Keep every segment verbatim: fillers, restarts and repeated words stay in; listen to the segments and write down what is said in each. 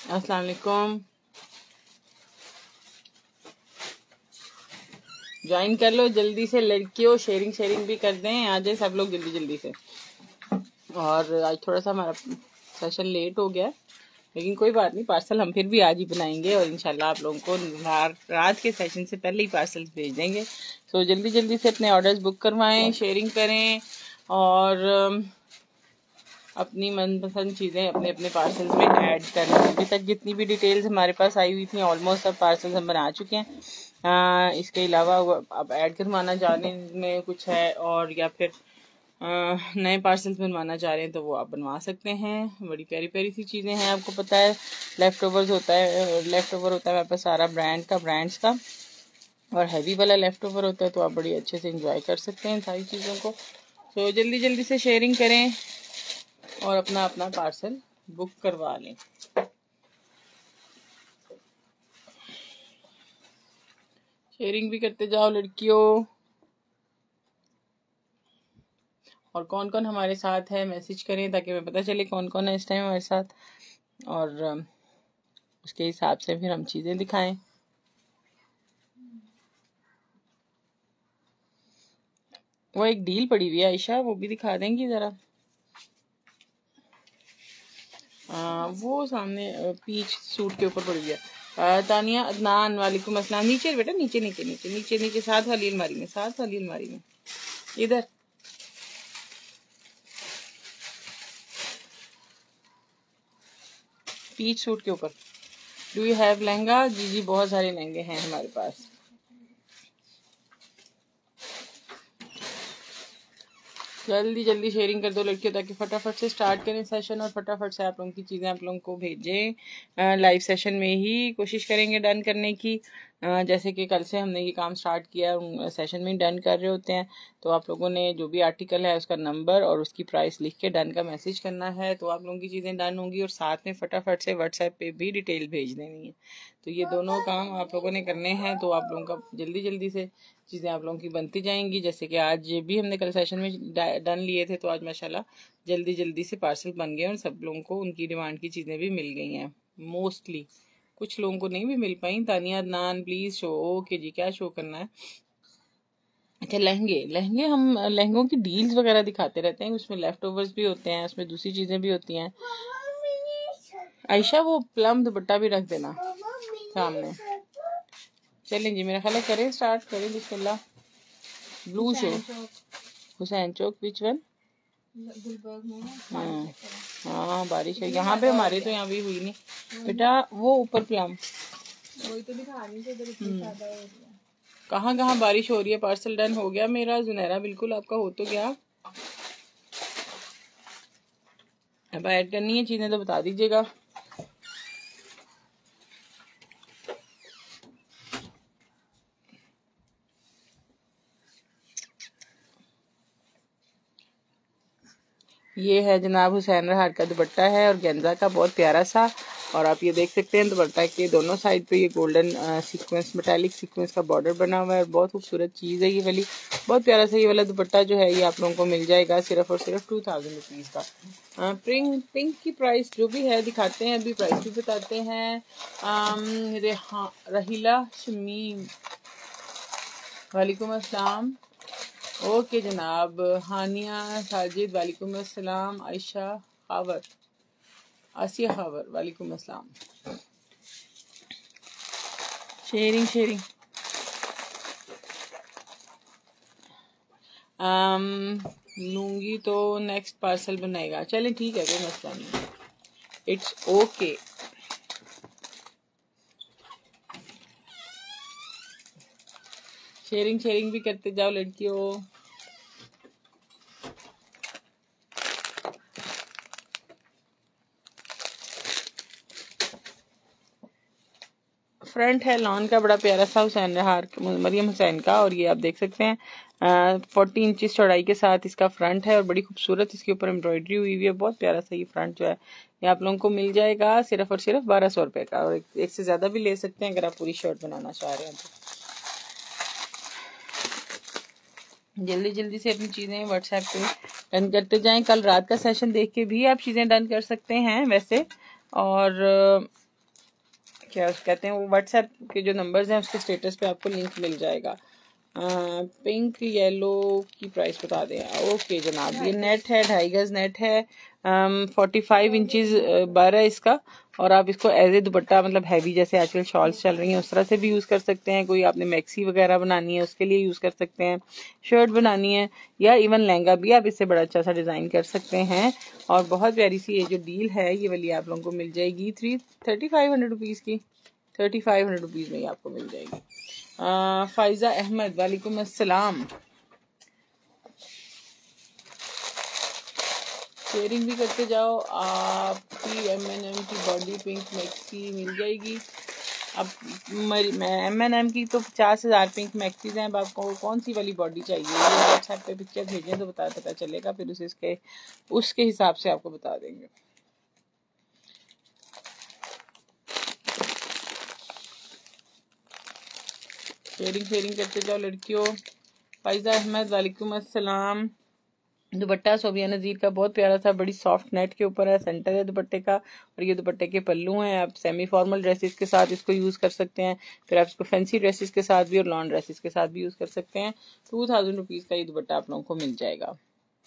अस्सलाम वालेकुम। ज्वाइन कर लो जल्दी से लड़कियों, शेयरिंग शेयरिंग भी कर दें, आ जाए सब लोग जल्दी जल्दी से। और आज थोड़ा सा हमारा सेशन लेट हो गया, लेकिन कोई बात नहीं, पार्सल हम फिर भी आज ही बनाएंगे और इंशाल्लाह आप लोगों को रात के सेशन से पहले ही पार्सल भेज देंगे। तो जल्दी जल्दी से अपने ऑर्डर्स बुक करवाएं, शेयरिंग करें और अपनी मनपसंद चीज़ें अपने अपने पार्सल्स में ऐड करें। अभी तक जितनी भी डिटेल्स हमारे पास आई हुई थी ऑलमोस्ट सब पार्सल्स हम बना चुके हैं। आ, इसके अलावा अब ऐड करवाना चाहने में कुछ है और या फिर नए पार्सल्स बनवाना चाह रहे हैं तो वो आप बनवा सकते हैं। बड़ी प्यारी प्यारी सी चीज़ें हैं, आपको पता है लेफ़्ट ओवर्स होता है, लेफ़्ट ओवर होता है मेरे पास सारा ब्रांड का ब्रांड्स का, और हैवी वाला लेफ़्ट ओवर होता है, तो आप बड़ी अच्छे से इंजॉय कर सकते हैं सारी चीज़ों को। तो जल्दी जल्दी से शेयरिंग करें और अपना अपना पार्सल बुक करवा लें। शेयरिंग भी करते जाओ लड़कियों। और कौन कौन हमारे साथ है मैसेज करें ताकि हमें पता चले कौन कौन है इस टाइम हमारे साथ, और उसके हिसाब से फिर हम चीज़ें दिखाएं। वो एक डील पड़ी हुई है आयशा, वो भी दिखा देंगी ज़रा। वो सामने पीच सूट के ऊपर पड़ी हुई है। तानिया अदनान वालेकुम अस्सलाम। नीचे बेटा, नीचे नीचे नीचे नीचे नीचे साथ वाली अलमारी में, साथ वाली अलमारी में, इधर। पीच सूट के ऊपर। Do you have lehenga? जी जी बहुत सारे लहंगे हैं हमारे पास। जल्दी जल्दी शेयरिंग कर दो लड़कियों ताकि फटाफट से स्टार्ट करें सेशन और फटाफट से आप लोगों की चीज़ें आप लोगों को भेजें। लाइव सेशन में ही कोशिश करेंगे डन करने की। आ, जैसे कि कल से हमने ये काम स्टार्ट किया, सेशन में डन कर रहे होते हैं, तो आप लोगों ने जो भी आर्टिकल है उसका नंबर और उसकी प्राइस लिख के डन का मैसेज करना है, तो आप लोगों की चीज़ें डन होंगी। और साथ में फटाफट से व्हाट्सएप पे भी डिटेल भेज देनी है। तो ये दोनों काम आप लोगों ने करने हैं, तो आप लोगों का जल्दी जल्दी से चीज़ें आप लोगों की बनती जाएंगी। जैसे कि आज भी हमने कल सेशन में डन लिए थे, तो आज माशाल्लाह जल्दी जल्दी से पार्सल बन गए और सब लोगों को उनकी डिमांड की चीज़ें भी मिल गई हैं। मोस्टली कुछ लोगों को नहीं भी मिल पाई। Tania Adnan please show. Okay जी, क्या शो करना है? अच्छा लहंगे, लहंगे हम लहंगों की डील्स वगैरह दिखाते रहते हैं, उसमें लेफ्ट ओवर्स भी होते हैं, उसमें दूसरी चीज़ें भी होती हैं। आयशा वो प्लम दुपट्टा भी रख देना सामने। चलें जी, मेरा ख्याल है करें स्टार्ट करें बिस्मिल्लाह। Blue show Hussain Chowk, which one? हाँ हाँ बारिश है यहाँ पे हमारे, तो यहाँ भी हुई नहीं बेटा। वो ऊपर प्लम वही तो दिखा रही थी। कहाँ कहाँ बारिश हो रही है। पार्सल डन हो गया मेरा जुनैरा, बिल्कुल आपका हो तो गया। अब ऐड करनी है चीज़ें तो बता दीजिएगा। ये है जनाब हुसैन रहाट का दुपट्टा है और गेंजा का बहुत प्यारा सा, और आप ये देख सकते हैं दुपट्टा के दोनों साइड पे ये गोल्डन सीक्वेंस, मेटालिक सीक्वेंस का बॉर्डर बना हुआ है। बहुत खूबसूरत चीज़ है ये वाली, बहुत प्यारा सा ये वाला दुपट्टा जो है ये आप लोगों को मिल जाएगा सिर्फ और सिर्फ टू थाउजेंड रुपीज़ का। आ, पिंक पिंक की प्राइस जो भी है दिखाते हैं, अभी प्राइस भी बताते हैं। रेहा रहीला शमीम वालेकुम अस्सलाम। ओके जनाब। हानिया साजिद वालेकुम अस्सलाम। आयशा खावर, आसिया खावर वालेकुम अस्सलाम। शेयरिंग शेयरिंग आम लूँगी तो नेक्स्ट पार्सल बनाएगा। चलें ठीक है, कोई मसला नहीं, इट्स ओके। शेयरिंग शेयरिंग भी करते जाओ लड़कियों। फ्रंट है लॉन का बड़ा प्यारा सा हुसैन रहार मरियम हुसैन का, और ये आप देख सकते हैं फोर्टी इंच चौड़ाई के साथ इसका फ्रंट है और बड़ी खूबसूरत इसके ऊपर एम्ब्रॉयडरी हुई हुई है। बहुत प्यारा सा ये फ्रंट जो है ये आप लोगों को मिल जाएगा सिर्फ और सिर्फ बारह सौ रुपये का, और एक, एक से ज़्यादा भी ले सकते हैं अगर आप पूरी शर्ट बनाना चाह रहे हैं तो। जल्दी जल्दी से अपनी चीज़ें व्हाट्सएप पे डन करते जाएं। कल रात का सेशन देख के भी आप चीज़ें डन कर सकते हैं वैसे, और क्या कहते हैं वो व्हाट्सएप के जो नंबर्स हैं उसके स्टेटस पे आपको लिंक मिल जाएगा। पिंक येलो की प्राइस बता दें। ओके जनाब, ये नेट है, ढाई गज नेट है, फोर्टी फाइव इंचज बारह इसका, और आप इसको एज ए दुपट्टा मतलब हैवी जैसे आजकल शॉल्स चल रही हैं उस तरह से भी यूज़ कर सकते हैं। कोई आपने मैक्सी वगैरह बनानी है उसके लिए यूज़ कर सकते हैं, शर्ट बनानी है या इवन लहंगा भी आप इससे बड़ा अच्छा सा डिज़ाइन कर सकते हैं। और बहुत प्यारी सी ये जो डील है ये वाली आप लोगों को मिल जाएगी three thirty five hundred rupees की, थर्टी फाइव हंड्रेड रुपीज़ में ही आपको मिल जाएगी। फाइजा अहमद वालेकुम अस्सलाम, शेयरिंग भी करते जाओ। आपकी एम एन एम की बॉडी पिंक मैक्सी मिल जाएगी। अब एम एन एम की तो पचास हज़ार पिंक मैक्सीज हैं। अब आपको कौन सी वाली बॉडी चाहिए ये व्हाट्सएप पे पिक्चर भेजें तो बता पता चलेगा, फिर उसे इसके उसके हिसाब से आपको बता देंगे। शेयरिंग शेयरिंग करते जाओ लड़कियों। फाइजा अहमद वालेकुम अस्सलाम। दुपट्टा सोबिया नज़ीर का बहुत प्यारा था, बड़ी सॉफ्ट नेट के ऊपर है, सेंटर है दुपट्टे का, और ये दुपट्टे के पल्लू हैं। आप सेमी फॉर्मल ड्रेसेस के साथ इसको यूज़ कर सकते हैं, फिर आप इसको फैंसी ड्रेसेस के साथ भी और लॉन ड्रेसेस के साथ भी यूज़ कर सकते हैं। टू थाउजेंड रुपीज़ का ये दुपट्टा आप लोगों को मिल जाएगा।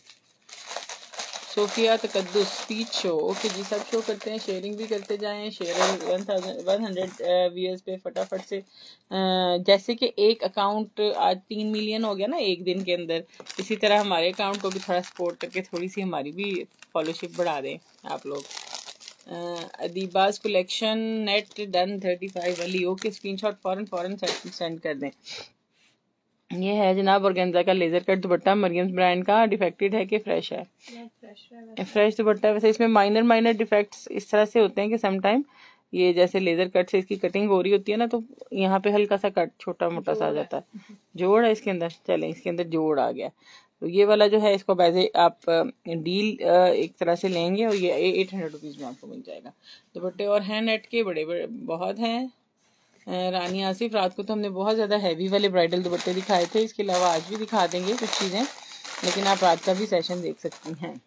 Sofia Taqaddus speech show, okay जी सब शो करते हैं, शेयरिंग भी करते जाएं। Share one thousand one hundred viewers पे फटाफट से, जैसे कि एक अकाउंट आज तीन मिलियन हो गया ना एक दिन के अंदर, इसी तरह हमारे अकाउंट को भी थोड़ा सपोर्ट करके थोड़ी सी हमारी भी फॉलोशिप बढ़ा दें आप लोग। अदीबाज collection net done thirty five वाली, ओके स्क्रीनशॉट फौरन फौरन सेंड कर दें। ये है जनाब ऑर्गेन्जा का laser cut dupatta, Maryam brand का। डिफेक्टेड है कि फ्रेश है? फ्रेश दुपट्टा। वैसे इसमें माइनर माइनर डिफेक्ट्स इस तरह से होते हैं कि सम टाइम ये जैसे लेजर कट से इसकी कटिंग हो रही होती है ना, तो यहाँ पे हल्का सा कट छोटा मोटा सा आ जाता है। जोड़ है इसके अंदर, चले इसके अंदर जोड़ आ गया। तो ये वाला जो है इसको वैसे आप डील एक तरह से लेंगे और ये एट हंड्रेड रुपीज़ में आपको मिल जाएगा। दुपट्टे और हैं नेट के बड़े बड़े बहुत हैं। रानी आसिफ, रात को तो हमने बहुत ज़्यादा हैवी वाले ब्राइडल दुपट्टे दिखाए थे, इसके अलावा आज भी दिखा देंगे कुछ चीज़ें, लेकिन आप रात का भी सेशन देख सकती हैं।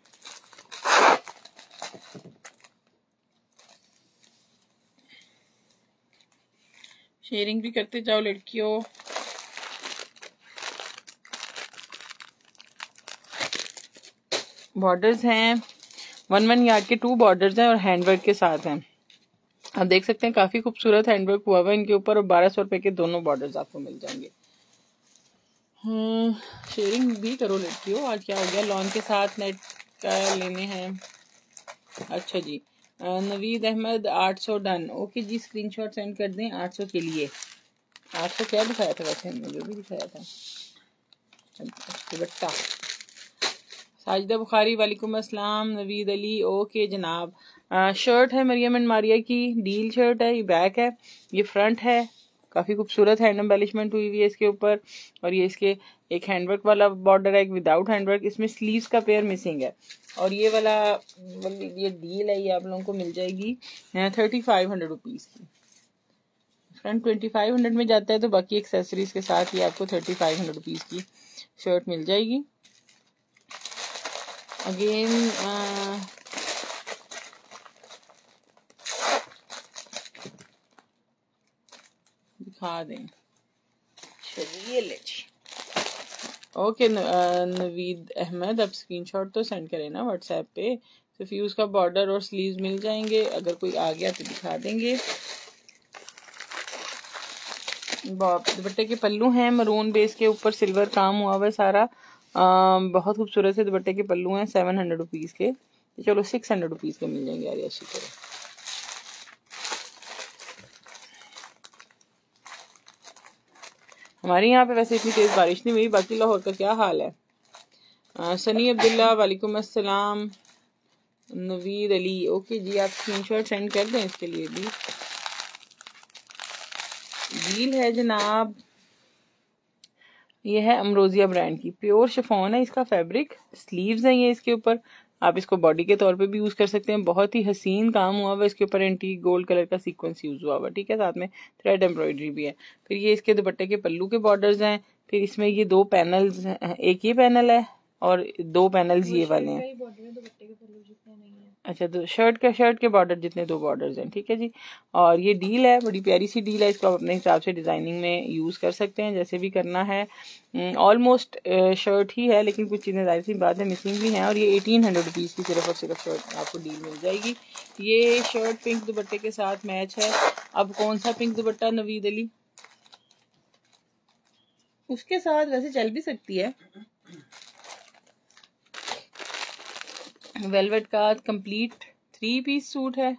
शेयरिंग भी करते जाओ लड़कियों। बॉर्डर्स हैं, वन वन यार्ड के टू बॉर्डर्स हैं और हैंडवर्क के साथ हैं। आप देख सकते हैं काफी खूबसूरत हैंडवर्क हुआ हुआ इनके ऊपर, और बारह सौ रुपए के दोनों बॉर्डर्स आपको मिल जाएंगे। हम्म शेयरिंग भी करो लड़कियों। आज क्या हो गया, लॉन के साथ नेट का लेने हैं। अच्छा जी, नवीद अहमद आठ सौ डन, ओके जी स्क्रीनशॉट सेंड कर दें आठ सौ के लिए। आठ सौ क्या दिखाया था वैसे हमने, जो भी दिखाया था दुपट्टा। साजिदा बुखारी वालेकुम अस्सलाम। नवीद अली, ओके जनाब। आ, शर्ट है मरियम एंड मारिया की, डील शर्ट है, ये बैक है, ये फ्रंट है, काफ़ी खूबसूरत हैंड एम्बेलिशमेंट हुई हुई है इसके ऊपर, और ये इसके एक हैंडवर्क वाला बॉर्डर है, एक विदाउट हैंडवर्क, इसमें स्लीव्स का पेयर मिसिंग है। और ये वाला ये डील है, ये आप लोगों को मिल जाएगी थर्टी फाइव हंड्रेड रुपीज़ की। फ्रंट ट्वेंटी फाइव हंड्रेड में जाता है, तो बाकी एक्सेसरीज के साथ ये आपको थर्टी फाइव हंड्रेड रुपीज़ की शर्ट मिल जाएगी। अगेन दिखा दें, चलिए ले जी। ओके नवीद अहमद, अब स्क्रीनशॉट तो सेंड करें ना व्हाट्सएप पे, तो फ्यूज का बॉर्डर और स्लीव्स मिल जाएंगे। अगर कोई आ गया तो दिखा देंगे। दुपट्टे के पल्लू हैं मरून बेस के ऊपर, सिल्वर काम हुआ हुआ है सारा, आ, बहुत खूबसूरत से दुपट्टे के पल्लू हैं सेवन हंड्रेड रुपीज़ के। तो चलो सिक्स हंड्रेड रुपीज़ के मिल जाएंगे यार ऐसी तरह। हमारे यहाँ पे वैसे इतनी तेज़ बारिश नहीं हुई, बाकी लाहौर का क्या हाल है। आ, सनी अब्दुल्ला वालेकुम अस्सलाम। नवीद अली, ओके जी आप स्क्रीनशॉट सेंड कर दें इसके लिए भी। डील है जनाब, ये है अमरोजिया ब्रांड की, प्योर शिफॉन है इसका फैब्रिक, स्लीव्स हैं ये इसके ऊपर, आप इसको बॉडी के तौर पे भी यूज़ कर सकते हैं। बहुत ही हसीन काम हुआ हुआ इसके ऊपर, एंटी गोल्ड कलर का सीक्वेंस यूज़ हुआ हुआ, ठीक है, साथ में थ्रेड एम्ब्रॉयडरी भी है। फिर ये इसके दुपट्टे के पल्लू के बॉर्डर्स हैं, फिर इसमें ये दो पैनल्स हैं, एक ये पैनल है और दो पैनल्स ये वाले हैं। अच्छा, दो शर्ट के शर्ट के बॉर्डर जितने दो बॉर्डर्स हैं, ठीक है जी। और ये डील है, बड़ी प्यारी सी डील है, इसको आप अपने हिसाब से डिज़ाइनिंग में यूज़ कर सकते हैं, जैसे भी करना है। ऑलमोस्ट शर्ट ही है, लेकिन कुछ चीज़ें जाहिर सी बात है मिसिंग भी हैं। और ये एटीन हंड्रेड रुपीज़ की सिर्फ और सिर्फ शर्ट आपको डील मिल जाएगी। ये शर्ट पिंक दुपट्टे के साथ मैच है। अब कौन सा पिंक दुपट्टा नवीद अली? उसके साथ वैसे चल भी सकती है। वेलवेट का कंप्लीट थ्री पीस सूट है,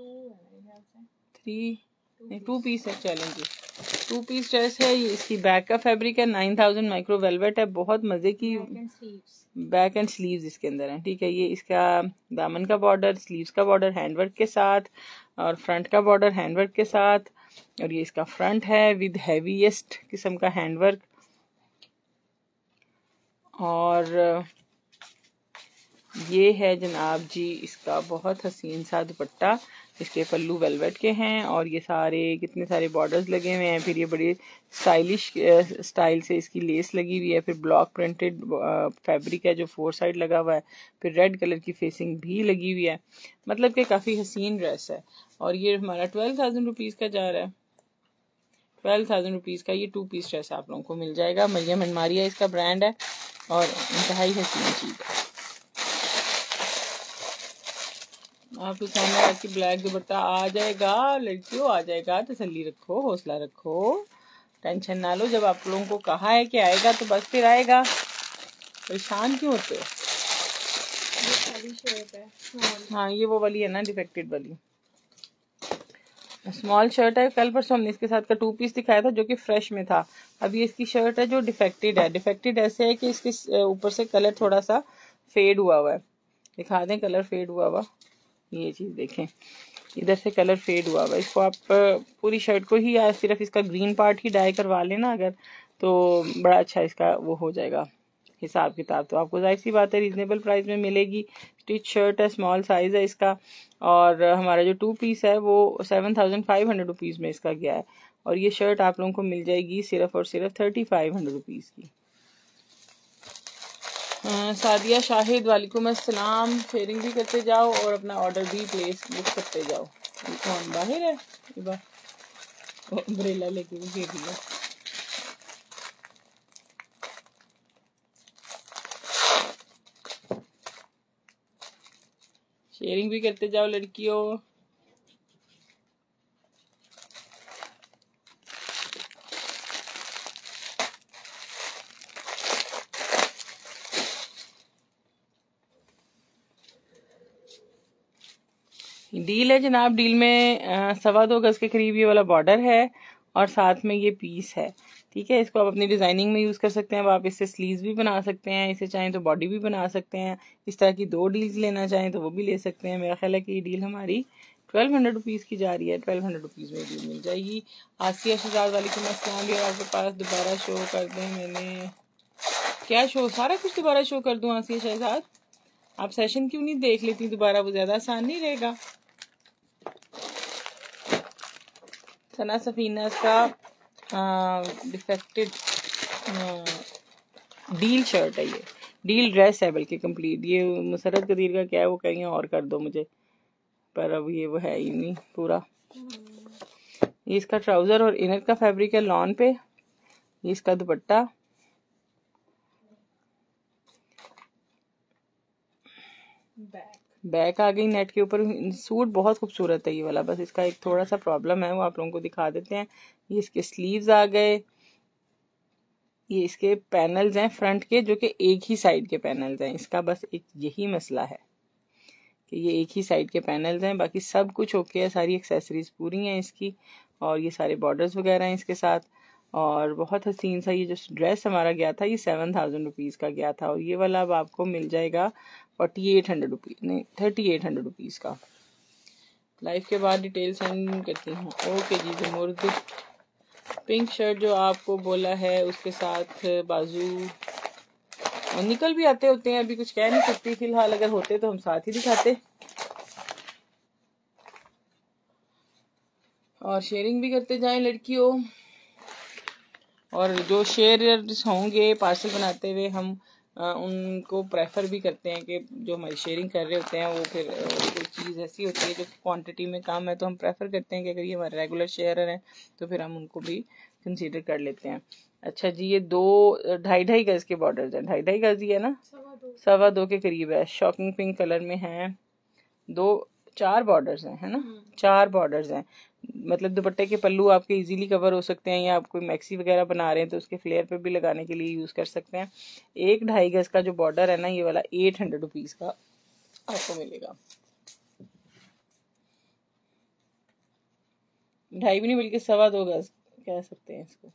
थ्री नहीं टू पीस है, चलेंगे टू पीस ड्रेस है। ये इसकी बैक का फैब्रिक है, नाइन थाउजेंड माइक्रो वेलवेट है, बहुत मजे की। बैक एंड स्लीव्स इसके अंदर है, ठीक है। ये इसका दामन का बॉर्डर, स्लीव्स का बॉर्डर हैंडवर्क के साथ, और फ्रंट का बॉर्डर हैंडवर्क के साथ। और ये इसका फ्रंट है विद हैवीएस्ट किस्म का हैंडवर्क। और ये है जनाब जी इसका बहुत हसीन सा दुपट्टा। इसके पल्लू वेलवेट के हैं, और ये सारे कितने सारे बॉर्डर्स लगे हुए हैं। फिर ये बड़ी स्टाइलिश स्टाइल से इसकी लेस लगी हुई है। फिर ब्लॉक प्रिंटेड फैब्रिक है जो फोर साइड लगा हुआ है। फिर रेड कलर की फेसिंग भी लगी हुई है, मतलब कि काफ़ी हसीन ड्रेस है। और ये हमारा ट्वेल्व थाउजेंड रुपीज़ का जा रहा है। ट्वेल्व थाउजेंड रुपीज़ का ये टू पीस ड्रेस आप लोगों को मिल जाएगा। मरियम अनमारिया इसका ब्रांड है, और इंतहाई हसीन चीज़ है। आपके सामने आपकी ब्लैक दुपट्टा आ जाएगा, लड़कियों आ जाएगा। तसल्ली रखो, हौसला रखो, टेंशन ना लो। जब आप लोगों को कहा है कि आएगा तो बस फिर आएगा, परेशान क्यों होते हो? हाँ, ये वो वाली है ना, डिफेक्टेड वाली स्मॉल शर्ट है। कल परसों हमने इसके साथ का टू पीस दिखाया था जो कि फ्रेश में था। अब ये इसकी शर्ट है जो डिफेक्टेड है। डिफेक्टेड ऐसे है कि इसके ऊपर से कलर थोड़ा सा फेड हुआ हुआ है। दिखा दें कलर फेड हुआ हुआ, ये चीज़ देखें, इधर से कलर फेड हुआ हुआ। इसको आप पूरी शर्ट को ही या सिर्फ इसका ग्रीन पार्ट ही डाई करवा लेना अगर, तो बड़ा अच्छा इसका वो हो जाएगा हिसाब किताब। तो आपको जाहिर सी बात है रीजनेबल प्राइस में मिलेगी। स्टिच शर्ट है, स्मॉल साइज है इसका। और हमारा जो टू पीस है वो seven thousand five hundred rupees में इसका गया है। और ये शर्ट आप लोगों को मिल जाएगी सिर्फ और सिर्फ थर्टी फाइव हंड्रेड रुपीज़ की। सादिया शाहिद वालेकुम अस्सलाम। शेयरिंग भी करते जाओ और अपना ऑर्डर भी प्लेस बुक करते जाओ। कौन बाहर है? अम्ब्रेला लेके भी घेर लिया। शेयरिंग भी करते जाओ लड़कियों। डील है जनाब, डील में सवा दो गज के करीब ये वाला बॉर्डर है, और साथ में ये पीस है, ठीक है। इसको आप अपनी डिज़ाइनिंग में यूज़ कर सकते हैं। अब आप इससे स्लीव्स भी बना सकते हैं, इसे चाहें तो बॉडी भी बना सकते हैं। इस तरह की दो डील्स लेना चाहें तो वो भी ले सकते हैं। मेरा ख्याल है कि ये डील हमारी ट्वेल्व हंड्रेड रुपीज़ की जा रही है। ट्वेल्व हंड्रेड रुपीज़ में डील मिल जाएगी। आसिया शहजाद वालेकुम अस्सलाम। भी आपके पास दोबारा शो कर दें? मैंने क्या शो, सारा कुछ दोबारा शो कर दूँ आसिया शहजाद? आप सेशन क्यों नहीं देख लेती दोबारा? वो ज़्यादा आसान नहीं रहेगा? सना सफीना का डिफेक्टेड डील शर्ट है, ये डील ड्रेस है बल्कि कंप्लीट। ये मुसरत कदीर का क्या है वो कहीं और कर दो मुझे, पर अब ये वो है ही नहीं पूरा। ये इसका ट्राउजर और इनर का फैब्रिक है लॉन पे। ये इसका दुपट्टा, बैक बैक आ गई नेट के ऊपर। सूट बहुत खूबसूरत है ये वाला, बस इसका एक थोड़ा सा प्रॉब्लम है, वो आप लोगों को दिखा देते हैं। ये इसके स्लीव्स आ गए। ये इसके पैनल्स हैं फ्रंट के, जो कि एक ही साइड के पैनल्स हैं। इसका बस एक यही मसला है कि ये एक ही साइड के पैनल्स हैं, बाकी सब कुछ ओके है, सारी एक्सेसरीज पूरी हैं इसकी। और ये सारे बॉर्डर्स वगैरह हैं इसके साथ। और बहुत हसीन सा ये जो ड्रेस हमारा गया था ये सेवन थाउजेंड रुपीज़ का गया था, और ये वाला अब आपको मिल जाएगा फोर्टी एट हंड्रेड रुपीज़ नहीं थर्टी एट हंड्रेड रुपीज़ का। लाइव के बाद डिटेल सेंड करती हूँ। ओके जी। जमुर्द पिंक शर्ट जो आपको बोला है उसके साथ बाजू और निकल भी आते होते हैं, अभी कुछ कह नहीं सकती फिलहाल। अगर होते तो हम साथ ही दिखाते। और शेयरिंग भी करते जाएं लड़कियों। और जो शेयरर्स होंगे पार्सल बनाते हुए, हम उनको प्रेफर भी करते हैं कि जो हमारी शेयरिंग कर रहे होते हैं वो फिर कोई चीज़ ऐसी होती है जो क्वांटिटी में कम है, तो हम प्रेफर करते हैं कि अगर ये हमारे रेगुलर शेयरर हैं तो फिर हम उनको भी कंसीडर कर लेते हैं। अच्छा जी, ये दो ढाई ढाई गज के बॉर्डर्स हैं, ढाई ढाई गज ही है ना, सवा दो के करीब है। शॉकिंग पिंक कलर में है, दो चार बॉर्डर्स हैं, है ना, चार बॉर्डर्स हैं। मतलब दुपट्टे के पल्लू आपके इजीली कवर हो सकते हैं, या आप कोई मैक्सी वगैरह बना रहे हैं तो उसके फ्लेयर पे भी लगाने के लिए यूज़ कर सकते हैं। एक ढाई गज का जो बॉर्डर है ना, ये वाला एट हंड्रेड रुपीज़ का आपको मिलेगा। ढाई भी नहीं बल्कि सवा दो गज कह सकते हैं इसको।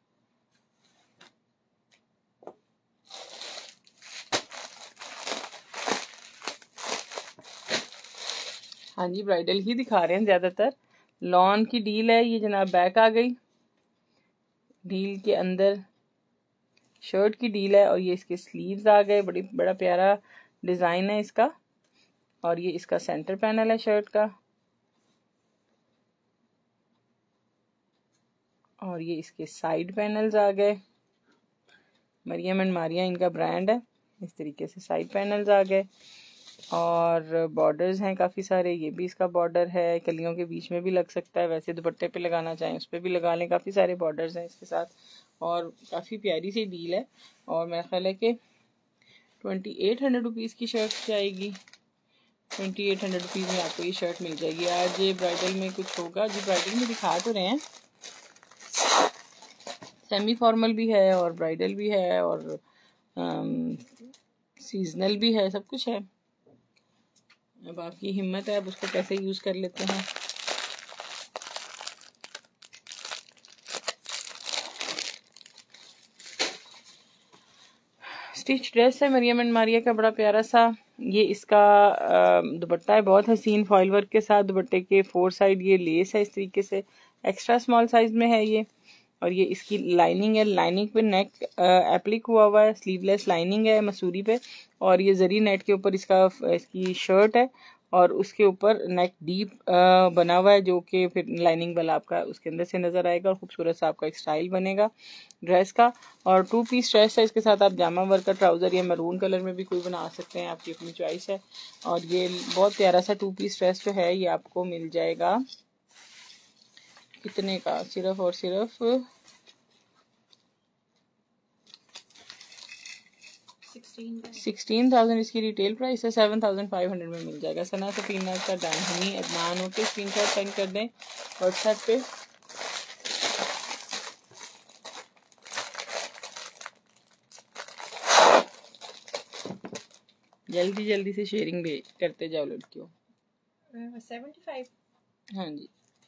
हाँ जी, ब्राइडल ही दिखा रहे हैं ज़्यादातर। लॉन की डील है ये जनाब, बैक आ गई, डील के अंदर शर्ट की डील है और ये इसके स्लीव्स आ गए। बड़ी बड़ा प्यारा डिज़ाइन है इसका, और ये इसका सेंटर पैनल है शर्ट का, और ये इसके साइड पैनल्स आ गए। मरियम एंड मारिया इनका ब्रांड है। इस तरीके से साइड पैनल्स आ गए, और बॉर्डर्स हैं काफ़ी सारे। ये भी इसका बॉर्डर है, कलियों के बीच में भी लग सकता है, वैसे दुपट्टे पे लगाना चाहें उस पर भी लगा लें। काफ़ी सारे बॉर्डर्स हैं इसके साथ, और काफ़ी प्यारी सी डील है। और मेरा ख्याल है कि ट्वेंटी एट हंड्रेड रुपीज़ की शर्ट जाएगी। ट्वेंटी एट हंड्रेड रुपीज़ में आपको ये शर्ट मिल जाएगी। आज ये ब्राइडल में कुछ होगा जी, ब्राइडल में दिखा तो रहे हैं, सेमी फॉर्मल भी है और ब्राइडल भी है और सीजनल भी है, सब कुछ है। अब आपकी हिम्मत है, अब उसको कैसे यूज़ कर लेते हैं। स्टिच ड्रेस है मरियम एंड मारिया का, बड़ा प्यारा सा। ये इसका दुपट्टा है बहुत हसीन फॉइल वर्क के साथ। दुपट्टे के फोर साइड ये लेस है इस तरीके से, एक्स्ट्रा स्मॉल साइज में है ये। और ये इसकी लाइनिंग है, लाइनिंग पे नेक एप्लिक हुआ हुआ है, स्लीवलेस लाइनिंग है मसूरी पे। और ये जरी नेट के ऊपर इसका इसकी शर्ट है, और उसके ऊपर नेक डीप बना हुआ है, जो कि फिर लाइनिंग वाला आपका उसके अंदर से नज़र आएगा, और खूबसूरत सा आपका एक स्टाइल बनेगा ड्रेस का। और टू पीस ड्रेस है, इसके साथ आप जामा वर्क का ट्राउज़र या मैरून कलर में भी कोई बना सकते हैं, आपकी अपनी चॉइस है। और ये बहुत प्यारा सा टू पीस ड्रेस जो है ये आपको मिल जाएगा कितने का, सिर्फ और सिर्फ सिक्सटीन थाउजेंड इसकी रिटेल प्राइस है, सेवन थाउजेंड फाइव हंड्रेड में मिल जाएगा। सना सफीना का डान हनी अदनान होके स्क्रीन शॉट सेंड कर दें व्हाट्सएप पे। जल्दी जल्दी से शेयरिंग भी करते जाओ लड़कियों। सेवेंटी फाइव हाँ जी,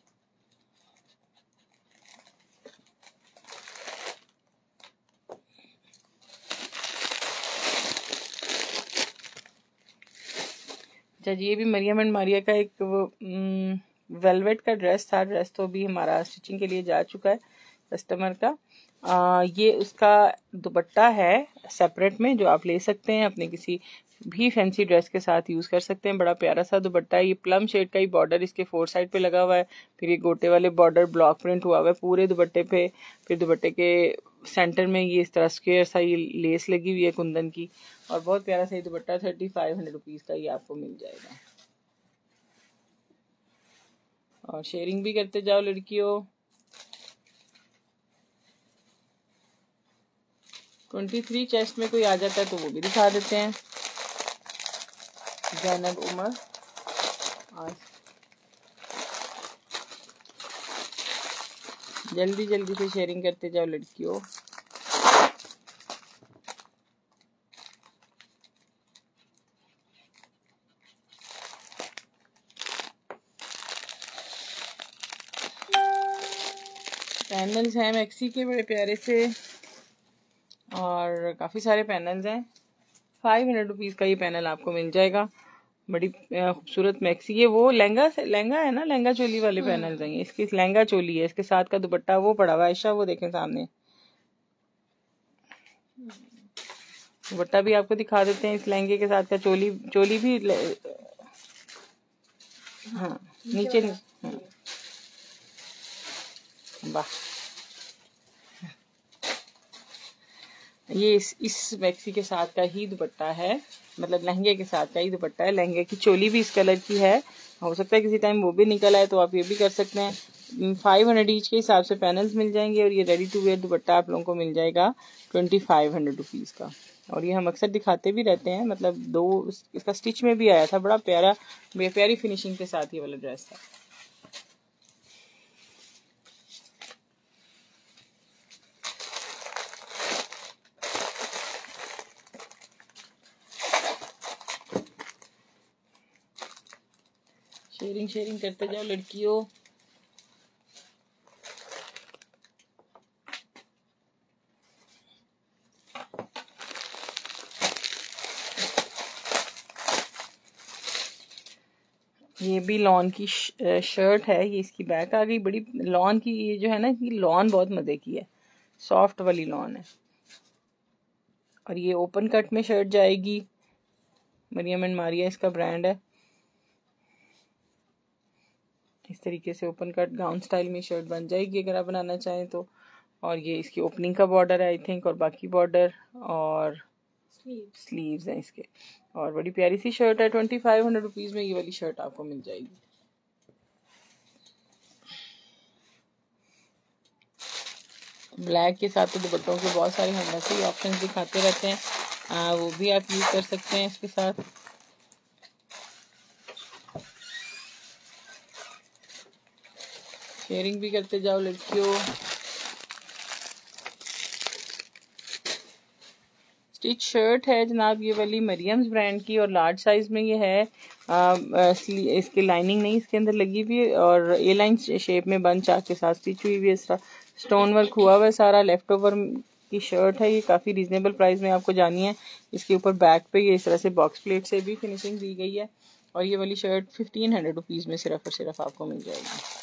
अच्छा जी, ये भी मरियम एंड मारिया का एक वो वेलवेट का ड्रेस था। ड्रेस तो भी हमारा स्टिचिंग के लिए जा चुका है कस्टमर का। आ, ये उसका दुपट्टा है सेपरेट में, जो आप ले सकते हैं अपने किसी भी फैंसी ड्रेस के साथ यूज़ कर सकते हैं। बड़ा प्यारा सा दुपट्टा है। ये प्लम शेड का ही बॉर्डर इसके फोर साइड पे लगा हुआ है, फिर ये गोटे वाले बॉर्डर ब्लॉक प्रिंट हुआ हुआ है पूरे दुपट्टे पे। फिर दुपट्टे के सेंटर में ये इस तरह स्क्वेयर सा ये लेस लगी हुई है कुंदन की, और बहुत प्यारा सा ये dupatta thirty five hundred rupees का ये आपको मिल जाएगा। और शेयरिंग भी करते जाओ लड़कियों। ट्वेंटी थ्री चेस्ट में कोई आ जाता है तो वो भी दिखा देते हैं। जैनब उमर, आज जल्दी जल्दी से शेयरिंग करते जाओ लड़कियों। पैनल्स हैं मैक्सी के बड़े प्यारे से, और काफ़ी सारे पैनल्स हैं। फाइव हंड्रेड रुपीज़ का ये पैनल आपको मिल जाएगा। बड़ी खूबसूरत मैक्सी, ये वो लहंगा लहंगा है ना, लहंगा चोली वाले पैनल्स हैं। इसकी लहंगा चोली है, इसके साथ का दुपट्टा वो पड़ा हुआ है आयशा, वो देखें सामने दुपट्टा भी आपको दिखा देते हैं इस लहंगे के साथ का। चोली चोली भी हाँ नीचे, हाँ वाह। ये इस इस मैक्सी के साथ का ही दुपट्टा है, मतलब लहंगे के साथ का ही दुपट्टा है। लहंगे की चोली भी इस कलर की है, हो सकता है किसी टाइम वो भी निकल आए तो आप ये भी कर सकते हैं। फाइव हंड्रेड ईच के हिसाब से पैनल्स मिल जाएंगे और ये रेडी टू वेयर दुपट्टा आप लोगों को मिल जाएगा ट्वेंटी फाइव हंड्रेड रुपीज़ का। और ये हम अक्सर दिखाते भी रहते हैं, मतलब दो इसका स्टिच में भी आया था, बड़ा प्यारा प्यारी फिनिशिंग के साथ ये वाला ड्रेस था। शेयरिंग शेयरिंग करते जाओ लड़कियों। ये भी लॉन की शर्ट है, ये इसकी बैक आ गई बड़ी लॉन की। ये जो है ना, ये लॉन बहुत मजे की है, सॉफ्ट वाली लॉन है। और ये ओपन कट में शर्ट जाएगी, मरियम एंड मारिया इसका ब्रांड है। इस तरीके से ओपन कट गाउन स्टाइल में शर्ट बन जाएगी अगर आप बनाना चाहें तो। और ये इसकी ओपनिंग का बॉर्डर है आई थिंक, और बाकी बॉर्डर और स्लीव्स हैं इसके। और बड़ी प्यारी सी शर्ट है, ट्वेंटी फाइव हंड्रेड रुपीज में ये वाली शर्ट आपको मिल जाएगी। ब्लैक के साथ तो दुपट्टों के बहुत सारे हम वैसे ही ऑप्शन दिखाते रहते हैं, आ, वो भी आप यूज कर सकते हैं इसके साथ। शेयरिंग भी करते जाओ लड़कियों। स्टिच शर्ट है जनाब ये वाली मरियम्स ब्रांड की, और लार्ज साइज में ये है। आ, आ, इसकी लाइनिंग नहीं इसके अंदर लगी हुई है, और ए लाइन शेप में बन चाक के साथ स्टिच हुई हुई है। स्टोन वर्क हुआ हुआ है सारा। लेफ्ट ओवर की शर्ट है ये, काफ़ी रीजनेबल प्राइस में आपको जानी है। इसके ऊपर बैक पे ये इस तरह से बॉक्स प्लेट से भी फिनिशिंग दी गई है। और ये वाली शर्ट फिफ्टीन हंड्रेड रुपीज़ में सिर्फ और सिर्फ आपको मिल जाएगी।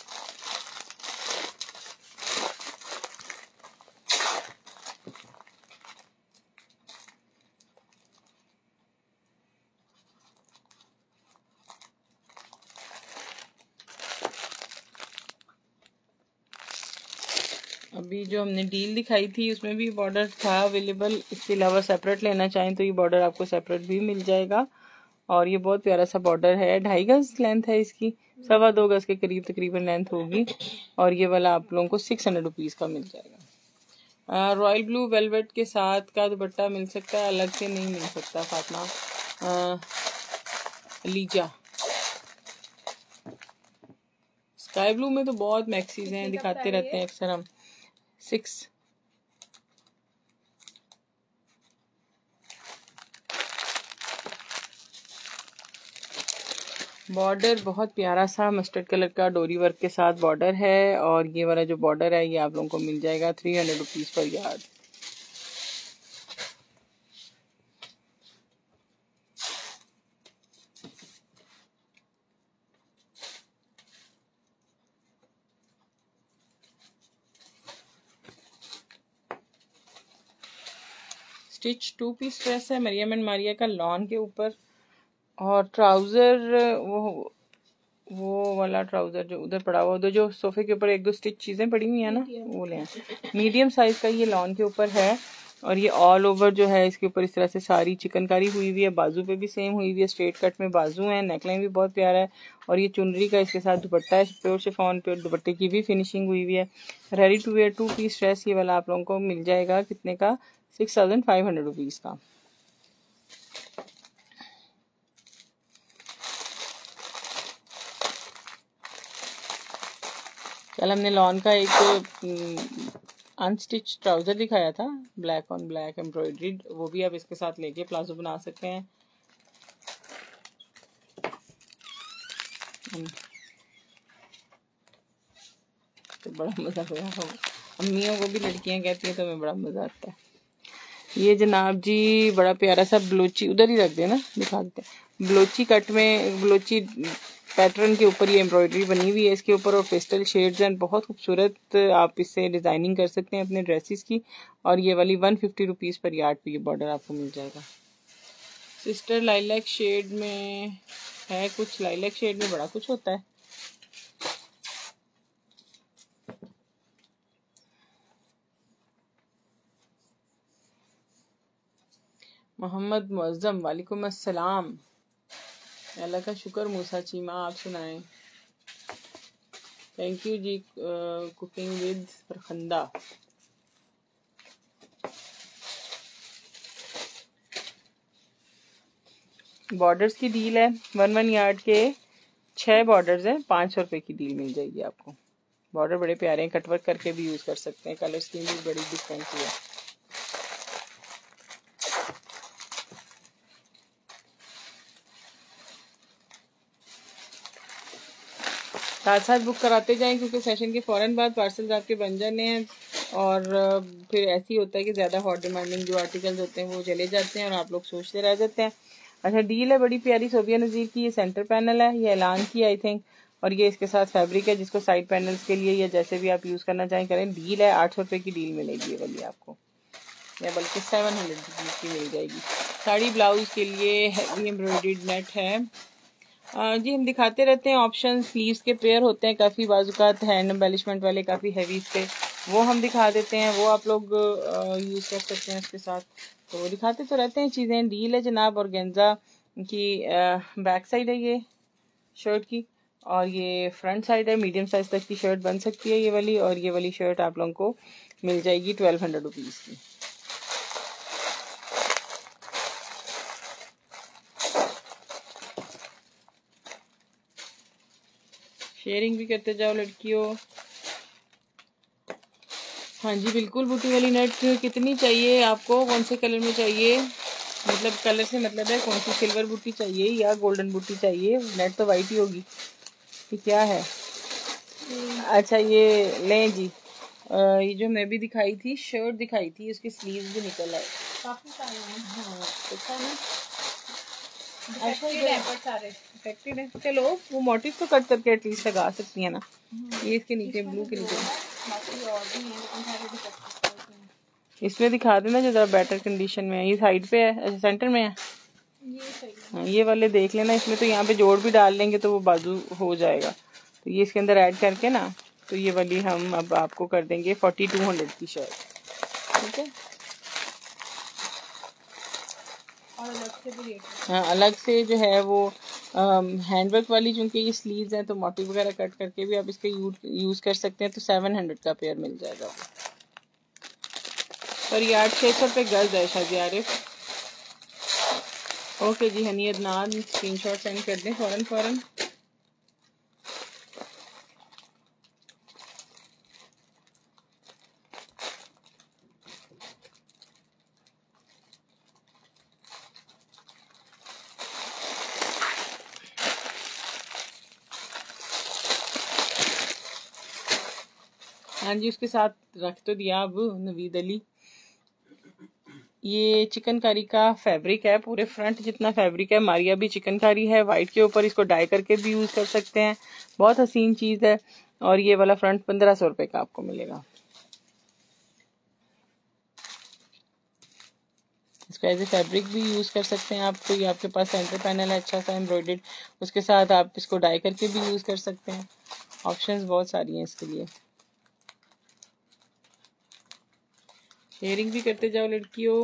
अभी जो हमने डील दिखाई थी उसमें भी बॉर्डर था अवेलेबल, इसके अलावा सेपरेट लेना चाहें तो ये बॉर्डर आपको सेपरेट भी मिल जाएगा। और ये बहुत प्यारा सा बॉर्डर है, ढाई गज लेंथ है इसकी, सवा दो गज के करीब तकरीबन लेंथ होगी। और ये वाला आप लोगों को सिक्स हंड्रेड रुपीज़ का मिल जाएगा। रॉयल ब्लू वेलवेट के साथ का दुपट्टा मिल सकता है, अलग से नहीं मिल सकता फातिमा लीजा। स्काई ब्लू में तो बहुत मैक्सीज हैं, दिखाते रहते हैं अक्सर हम। सिक्स बॉर्डर बहुत प्यारा सा मस्टर्ड कलर का डोरी वर्क के साथ बॉर्डर है। और ये वाला जो बॉर्डर है ये आप लोगों को मिल जाएगा three hundred rupees per yard. Stitch two piece dress है मरियम एंड मारिया का लॉन के ऊपर। और ट्राउज़र वो वो वाला ट्राउज़र जो उधर पड़ा हुआ, उधर जो सोफे के ऊपर एक दो स्टिच चीज़ें पड़ी हुई हैं ना, वो लें। मीडियम साइज़ का ये लॉन के ऊपर है। और ये ऑल ओवर जो है इसके ऊपर इस तरह से सारी चिकनकारी हुई हुई है, बाजू पे भी सेम हुई हुई है, स्ट्रेट कट में बाजू है, नेकलाइन भी बहुत प्यारा है। और ये चुनरी का इसके साथ दुपट्टा है, प्योर शिफॉन, प्योर दुपट्टे की भी फिनिशिंग हुई हुई है। Ready to wear two piece dress ये वाला आप लोगों को मिल जाएगा कितने का, six thousand five hundred rupees का। कल हमने लॉन का एक अनस्टिच ट्राउज़र दिखाया था, ब्लैक ऑन ब्लैक एम्ब्रॉयडरी, वो भी आप इसके साथ लेके प्लाजो बना सकते हैं। तो बड़ा मज़ा आया, अम्मियों को भी लड़कियां कहती हैं तो हमें बड़ा मज़ा आता है। ये जनाब जी बड़ा प्यारा सा ब्लोची, उधर ही रख देना, दिखा देते हैं। ब्लोची कट में ब्लोची पैटर्न के ऊपर ये एम्ब्रॉयडरी बनी हुई है इसके ऊपर, और पेस्टल शेड्स हैं, बहुत खूबसूरत। आप इससे डिज़ाइनिंग कर सकते हैं अपने ड्रेसेस की। और ये वाली one fifty rupees per yard पे ये बॉर्डर आपको मिल जाएगा। सिस्टर लाइलैक शेड में है कुछ, लाइलैक शेड में बड़ा कुछ होता है। मोहम्मद मुअज्जम, वालेकुम अस्सलाम। अल्लाह का शुक्र मूसा चीमा, आप सुनाएं। थैंक यू जी। Cooking with Farkhanda. बॉर्डर्स की डील है, वन वन यार्ड के छह बॉर्डर्स हैं, पाँच सौ रुपये की डील मिल जाएगी आपको। बॉर्डर बड़े प्यारे हैं, कटवर्क करके भी यूज़ कर सकते हैं, कलर स्कीम भी बड़ी डिफरेंट है। साथ साथ बुक कराते जाएं, क्योंकि सेशन के फ़ौरन बाद पार्सल्स आपके बन जाने हैं, और फिर ऐसे ही होता है कि ज़्यादा हॉट डिमांडिंग जो आर्टिकल्स होते हैं वो चले जाते हैं और आप लोग सोचते रह जाते हैं। अच्छा, डील है बड़ी प्यारी सोबिया नज़ीर की। ये सेंटर पैनल है, ये ऐलान की आई थिंक, और ये इसके साथ फैब्रिक है जिसको साइड पैनल्स के लिए या जैसे भी आप यूज़ करना चाहें करें। डील है, आठ सौ रुपये की डील मिलेगी ये वाली आपको, या बल्कि सेवन हंड्रेड रुपीज़ की मिल जाएगी। साड़ी ब्लाउज के लिए हैवी एम्ब्रॉयडर्ड नेट है। आ, जी हम दिखाते रहते हैं ऑप्शन। स्लीव्स के पेयर होते हैं काफ़ी, बाजुकात हैंड एम्बेलिशमेंट वाले काफ़ी हैवी पे, वो हम दिखा देते हैं, वो आप लोग यूज़ कर सकते हैं उसके साथ। तो दिखाते तो रहते हैं चीज़ें। डील है जनाब, और गेंजा की बैक साइड है ये शर्ट की, और ये फ्रंट साइड है। मीडियम साइज तक की शर्ट बन सकती है ये वाली, और ये वाली शर्ट आप लोगों को मिल जाएगी ट्वेल्व हंड्रेड रुपीज़ की। शेयरिंग भी करते जाओ लड़कियों। हाँ जी बिल्कुल। बूटी वाली नेट कितनी चाहिए आपको, कौन से कलर में चाहिए? मतलब कलर से मतलब है कौन सी, सिल्वर बूटी चाहिए या गोल्डन बूटी चाहिए? नेट तो वाइट ही होगी कि क्या है? अच्छा ये लें जी। आ, ये जो मैं भी दिखाई थी, शर्ट दिखाई थी, उसकी स्लीव्स भी निकल आए काफी सारे हैं। हाँ देखा ना। अच्छा सारे इफेक्टेड है, चलो वो मोटिव तो कट करके एटलीस्ट लगा सकती है ना। ये इसके नीचे ब्लू के नीचे बाकी और भी हैं, लेकिन सारे डिफेक्टेड इसमें दिखा देना जो ज़रा बेटर कंडीशन में है। ये साइड पे है, अच्छा सेंटर में है। ये सही है। हाँ ये वाले देख लेना। इसमें तो यहाँ पे जोड़ भी डाल लेंगे तो वो बाजू हो जाएगा, तो ये इसके अंदर ऐड करके ना, तो ये वाली हम अब आपको कर देंगे फोर्टी टू हंड्रेड की शर्ट, ठीक है। और अलग से भी रेट है। हाँ अलग से जो है वो हैंडवर्क वाली, चूँकि ये स्लीव्स हैं तो मोटिव वगैरह कट करके भी आप इसका यूज़ कर सकते हैं, तो सेवन हंड्रेड का पेयर मिल जाएगा। पर ये आठ छः सौ रुपये गज है शादी आरिफ। ओके जी Honey Adnan, screenshot send कर दें फ़ौरन फ़ौरन। हाँ जी उसके साथ रख तो दिया अब नवीद अली। ये चिकनकारी का फैब्रिक है, पूरे फ्रंट जितना फैब्रिक है। मारिया भी चिकनकारी है, वाइट के ऊपर इसको डाई करके भी यूज़ कर सकते हैं, बहुत हसीन चीज़ है। और ये वाला फ्रंट पंद्रह सौ रुपये का आपको मिलेगा। इसको एज ए फैब्रिक भी यूज़ कर सकते हैं आप। तो ये आपके पास सेंटर पैनल है अच्छा सा एम्ब्रॉयडर्ड, उसके साथ आप इसको डाई करके भी यूज़ कर सकते हैं। ऑप्शंस बहुत सारी हैं इसके लिए। शेयरिंग भी करते जाओ लड़कियों।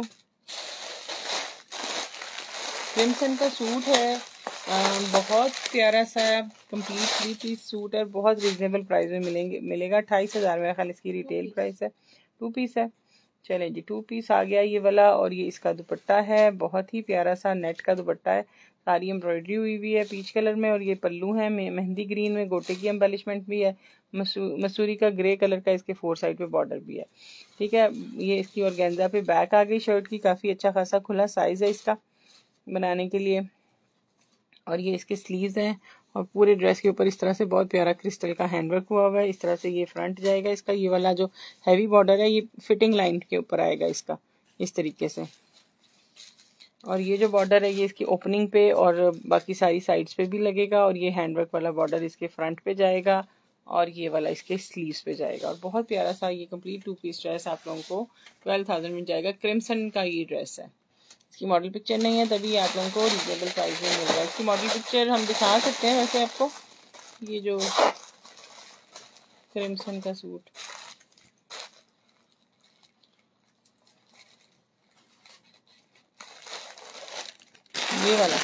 क्रिम्सन का सूट है, आ, बहुत प्यारा सा कंप्लीट थ्री पीस सूट है, बहुत रिजनेबल प्राइस में मिलेंगे मिलेगा। अट्ठाईस हज़ार मेरा ख्याल इसकी रिटेल प्राइस है। टू पीस है, चलें जी टू पीस आ गया ये वाला। और ये इसका दुपट्टा है, बहुत ही प्यारा सा नेट का दुपट्टा है, सारी एम्ब्रॉयडरी हुई हुई है पीच कलर में। और ये पल्लू है मेहंदी ग्रीन में, गोटे की एम्बेलिशमेंट भी है, मसू मसूरी का ग्रे कलर का इसके फोर साइड पे बॉर्डर भी है, ठीक है। ये इसकी ऑर्गेन्जा पे बैक आ गई शर्ट की, काफ़ी अच्छा खासा खुला साइज़ है इसका बनाने के लिए। और ये इसके स्लीव्स हैं, और पूरे ड्रेस के ऊपर इस तरह से बहुत प्यारा क्रिस्टल का हैंडवर्क हुआ हुआ है। इस तरह से ये फ्रंट जाएगा इसका। ये वाला जो हैवी बॉर्डर है ये फिटिंग लाइन के ऊपर आएगा इसका, इस तरीके से। और ये जो बॉर्डर है ये इसकी ओपनिंग पे और बाकी सारी साइड्स पे भी लगेगा। और ये हैंडवर्क वाला बॉर्डर इसके फ्रंट पे जाएगा, और ये वाला इसके स्लीव्स पे जाएगा। और बहुत प्यारा सा ये कंप्लीट टू पीस ड्रेस आप लोगों को ट्वेल्व थाउजेंड में जाएगा। क्रिम्सन का ये ड्रेस है। इसकी मॉडल पिक्चर नहीं है, तभी आप लोगों को रिजनेबल प्राइस में मिल रहा है। इसकी मॉडल पिक्चर हम दिखा सकते हैं वैसे आपको, ये जो क्रिम्सन का सूट। ये वाला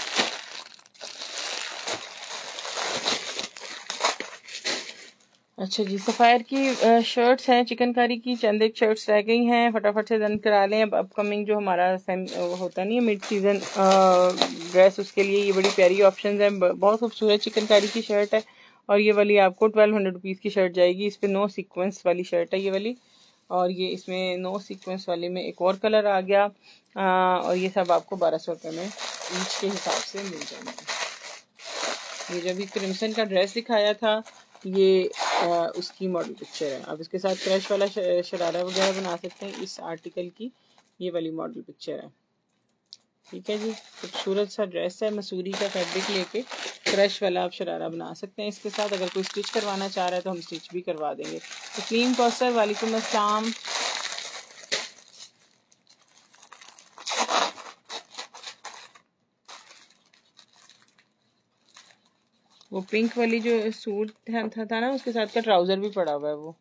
अच्छा जी, सफ़ायर की शर्ट्स हैं चिकनकारी की, चंद एक शर्ट्स रह गई हैं, फटाफट से डन करा लें। अब अपकमिंग जो हमारा सेम होता नहीं है मिड सीज़न ड्रेस, उसके लिए ये बड़ी प्यारी ऑप्शन है। बहुत खूबसूरत चिकनकारी की शर्ट है और ये वाली आपको ट्वेल्व हंड्रेड रुपीज़ की शर्ट जाएगी। इस पर नो सीक्वेंस वाली शर्ट है ये वाली, और ये इसमें नो सीक्वेंस वाले में एक और कलर आ गया। आ, और ये सब आपको बारह सौ रुपये में ईच के हिसाब से मिल जाएंगे। ये जो भी क्रिम्सन का ड्रेस दिखाया था ये आ, उसकी मॉडल पिक्चर है। आप इसके साथ क्रश वाला शरारा वगैरह बना सकते हैं। इस आर्टिकल की ये वाली मॉडल पिक्चर है। ठीक है जी, खूबसूरत सा ड्रेस है, मसूरी का फैब्रिक लेके क्रश वाला आप शरारा बना सकते हैं इसके साथ। अगर कोई स्टिच करवाना चाह रहा है तो हम स्टिच भी करवा देंगे। तो क्लीन कॉस्टर, वालेकुम अस्सलाम। वो पिंक वाली जो सूट था, था, था ना, उसके साथ का ट्राउज़र भी पड़ा हुआ है वो।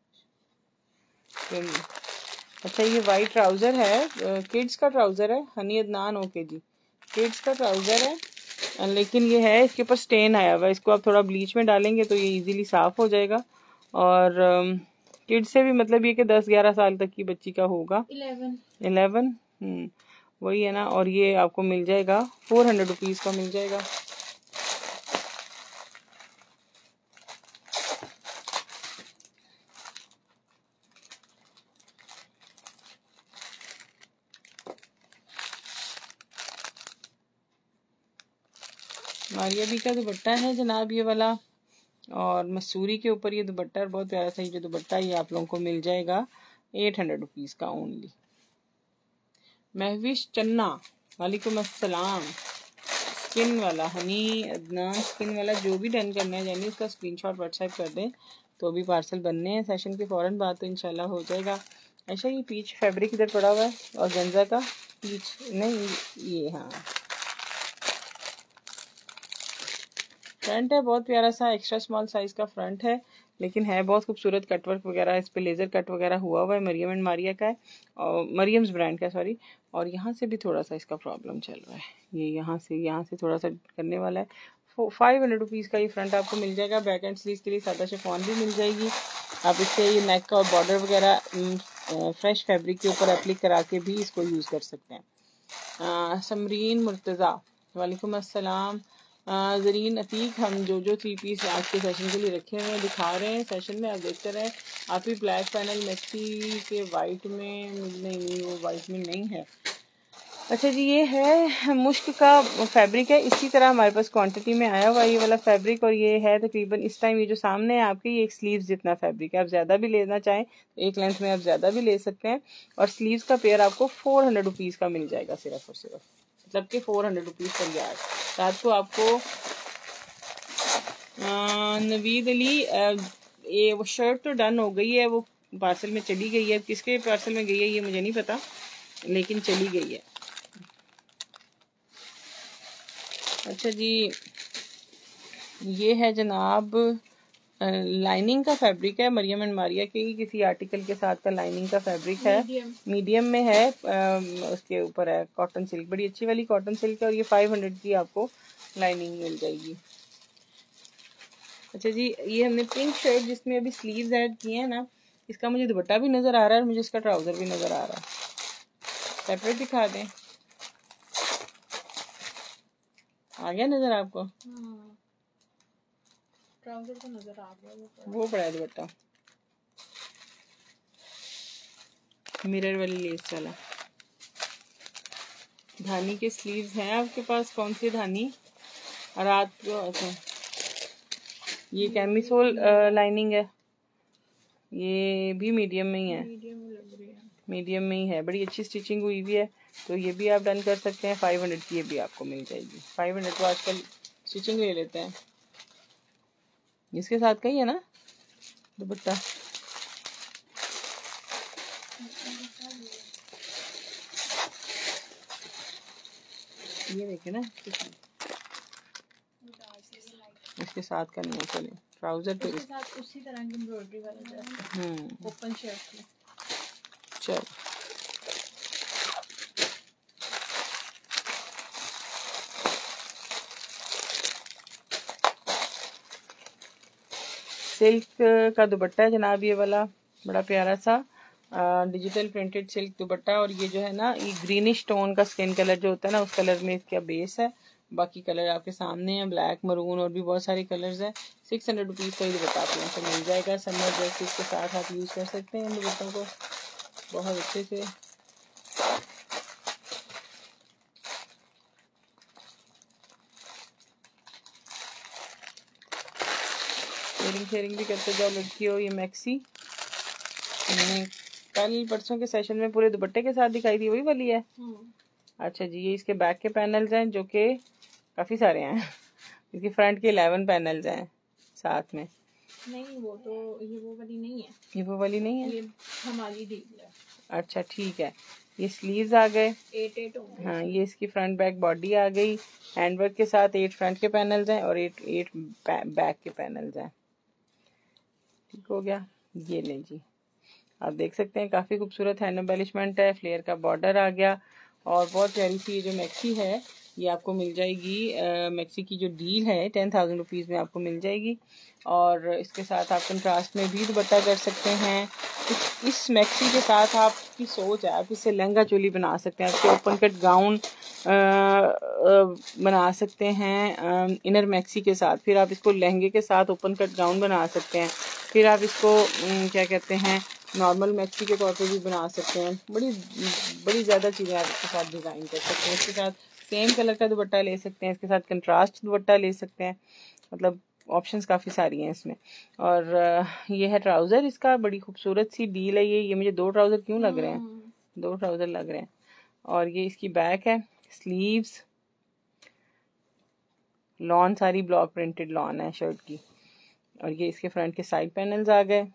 अच्छा, ये वाइट ट्राउज़र है, किड्स का ट्राउज़र है, हनी अदनान ओके जी, किड्स का ट्राउज़र है, लेकिन ये है इसके ऊपर स्टेन आया हुआ है। इसको आप थोड़ा ब्लीच में डालेंगे तो ये इजीली साफ़ हो जाएगा। और किड्स से भी मतलब ये कि दस ग्यारह साल तक की बच्ची का होगा। इलेवन इलेवन वही है ना। और ये आपको मिल जाएगा फोर हंड्रेड रुपीज़ का मिल जाएगा। मारिया बी का दुपट्टा है जनाब ये वाला, और मसूरी के ऊपर ये दुपट्टा, बहुत प्यारा सा ये जो दुपट्टा ये आप लोगों को मिल जाएगा एट हंड्रेड रुपीज़ का ओनली। महविश चन्ना, वालेकुम अस्सलाम। स्किन वाला, हनी अदनान स्किन वाला, जो भी डन करना है यानी उसका स्क्रीनशॉट व्हाट्सएप कर दें तो भी पार्सल बनने हैं। सेशन के फ़ौरन बाद तो इंशाल्लाह हो जाएगा। अच्छा, ये पीच फैब्रिक इधर पड़ा हुआ है और गंजा का पीच नहीं, ये हाँ फ्रंट है, बहुत प्यारा सा एक्स्ट्रा स्मॉल साइज का फ्रंट है, लेकिन है बहुत खूबसूरत। कटवर्क वगैरह इस पे लेज़र कट वगैरह हुआ हुआ है। मरियम एंड मारिया का है, और मरियम्स ब्रांड का सॉरी। और यहाँ से भी थोड़ा सा इसका प्रॉब्लम चल रहा है, ये यहाँ से यहाँ से थोड़ा सा करने वाला है। फाइव हंड्रेड रुपीज़ का ये फ्रंट आपको मिल जाएगा। बैक एंड स्लीव के लिए सादा शिफॉन भी मिल जाएगी। आप इससे ये नेक का और बॉर्डर वगैरह फ्रेश फैब्रिक के ऊपर एप्लिक करा के भी इसको यूज़ कर सकते हैं। समरीन मुर्तज़ा, वालेकुम अस्सलाम। ज़रीन अतीक, हम जो जो थ्री पीस आज के सेशन के लिए रखे हुए हैं दिखा रहे हैं सेशन में, आप देखते रहें। आप ही ब्लैक पैनल मैक्सी के वाइट में नहीं नहीं वो वाइट में नहीं है। अच्छा जी, ये है मुश्क का फैब्रिक है, इसी तरह हमारे पास क्वांटिटी में आया हुआ ये वाला फैब्रिक, और ये है तकरीबन इस टाइम ये जो सामने है आपके, ये एक स्लीव्स जितना फैब्रिक है। आप ज़्यादा भी लेना चाहें तो एक लेंथ में आप ज़्यादा भी ले सकते हैं। और स्लीव्स का पेयर आपको फोर हंड्रेड रुपीज़ का मिल जाएगा सिर्फ और सिर्फ, मतलब कि फोर हंड्रेड रुपीज़ पर यार। रात को आपको नवीद अली, ये वो शर्ट तो डन हो गई है, वो पार्सल में चली गई है। किसके पार्सल में गई है ये मुझे नहीं पता, लेकिन चली गई है। अच्छा जी, ये है जनाब लाइनिंग का फैब्रिक है, मरियम एंड मारिया के किसी आर्टिकल के साथ का लाइनिंग का फैब्रिक है, मीडियम, मीडियम में है। आ, उसके ऊपर है कॉटन सिल्क, बड़ी अच्छी वाली कॉटन सिल्क है, और ये फाइव हंड्रेड की आपको लाइनिंग मिल जाएगी। अच्छा जी, ये हमने पिंक शर्ट जिसमें अभी स्लीव्स ऐड किए हैं ना, इसका मुझे दुपट्टा भी नज़र आ रहा है और मुझे इसका ट्राउज़र भी नज़र आ रहा है। सेपरेट दिखा दें, आ गया नज़र आपको? ट्राउजर तो नजर आ गया, वो पड़ा है दुपट्टा मिरर वाली लेस वाला। धानी के स्लीव्स हैं आपके पास? कौन सी धानी? रात को। अच्छा, ये कैमिसोल लाइनिंग है, ये भी मीडियम में ही है, मीडियम लग रही है, मीडियम में ही है, बड़ी अच्छी स्टिचिंग हुई हुई है, तो ये भी आप डन कर सकते हैं। फाइव हंड्रेड की ये भी आपको मिल जाएगी। फाइव हंड्रेड तो आजकल स्टिचिंग ले लेते हैं। इसके साथ का ही है ना दुपट्टा? ये देखे ना, इसके साथ का नहीं है। चलिए, ट्राउजर तो इसके साथ उसी तरह की एम्ब्रॉयडरी वाला ड्रेस, हम्म ओपन शर्ट में। चल, सिल्क का दुपट्टा है जनाब, ये वाला बड़ा प्यारा सा डिजिटल प्रिंटेड सिल्क दुपट्टा। और ये जो है ना, ये ग्रीनिश टोन का स्किन कलर जो होता है ना, उस कलर में इसका बेस है। बाकी कलर आपके सामने हैं, ब्लैक, मरून और भी बहुत सारे कलर्स हैं। सिक्स हंड्रेड रुपीज़ का ये दुपट्टा आप लोगों को मिल जाएगा। समर ड्रेसेस के साथ आप यूज़ कर सकते हैं इन दुपट्टों को बहुत अच्छे से। शेयरिंग शेयरिंग भी करते जाओ लड़कियों। ये मैक्सी मैंने कल परसों के सेशन में पूरे दुपट्टे के साथ दिखाई दी, वही वाली है। अच्छा जी, ये इसके बैक के पैनल्स हैं जो कि काफ़ी सारे हैं। इसके फ्रंट के इलेवन पैनल्स हैं साथ में। नहीं, वो तो ये वो वाली नहीं है। ये वो वाली नहीं है, ये हमारी डील है। अच्छा ठीक है। ये स्लीव्स आ गए, एट एट होंगे। हाँ, ये इसकी फ्रंट बैक बॉडी आ गई हैंडवर्क के साथ। एट फ्रंट के पैनल्स हैं और एट एट बैक के पैनल्स हैं। ठीक हो गया। ये लें जी, आप देख सकते हैं काफ़ी खूबसूरत हैंड एम्बेलिशमेंट है। फ्लेयर का बॉर्डर आ गया और बहुत प्यारी सी ये जो मैक्सी है ये आपको मिल जाएगी। आ, मैक्सी की जो डील है टेन थाउजेंड रुपीज़ में आपको मिल जाएगी। और इसके साथ आप कंट्रास्ट में भी दुपट्टा कर सकते हैं। इस, इस मैक्सी के साथ आपकी सोच है, आप इससे लहंगा चोली बना सकते हैं, आपके ओपन कट गाउन बना सकते हैं इनर मैक्सी के साथ। फिर आप इसको लहंगे के साथ ओपन कट गाउन बना सकते हैं। फिर आप इसको क्या कहते हैं नॉर्मल मैक्सी के तौर पे भी बना सकते हैं। बड़ी बड़ी ज़्यादा चीज़ें आप इसके साथ डिज़ाइन कर सकते हैं। इसके साथ सेम कलर का दुपट्टा ले सकते हैं, इसके साथ कंट्रास्ट दुपट्टा ले सकते हैं। मतलब ऑप्शंस काफ़ी सारी हैं इसमें। और ये है ट्राउज़र इसका, बड़ी खूबसूरत सी डील है ये। ये मुझे दो ट्राउज़र क्यों लग रहे हैं, दो ट्राउज़र लग रहे हैं। और ये इसकी बैक है, स्लीव्स लॉन, सारी ब्लॉक प्रिंटेड लॉन है शर्ट की। और ये इसके फ्रंट के साइड पैनल्स आ गए।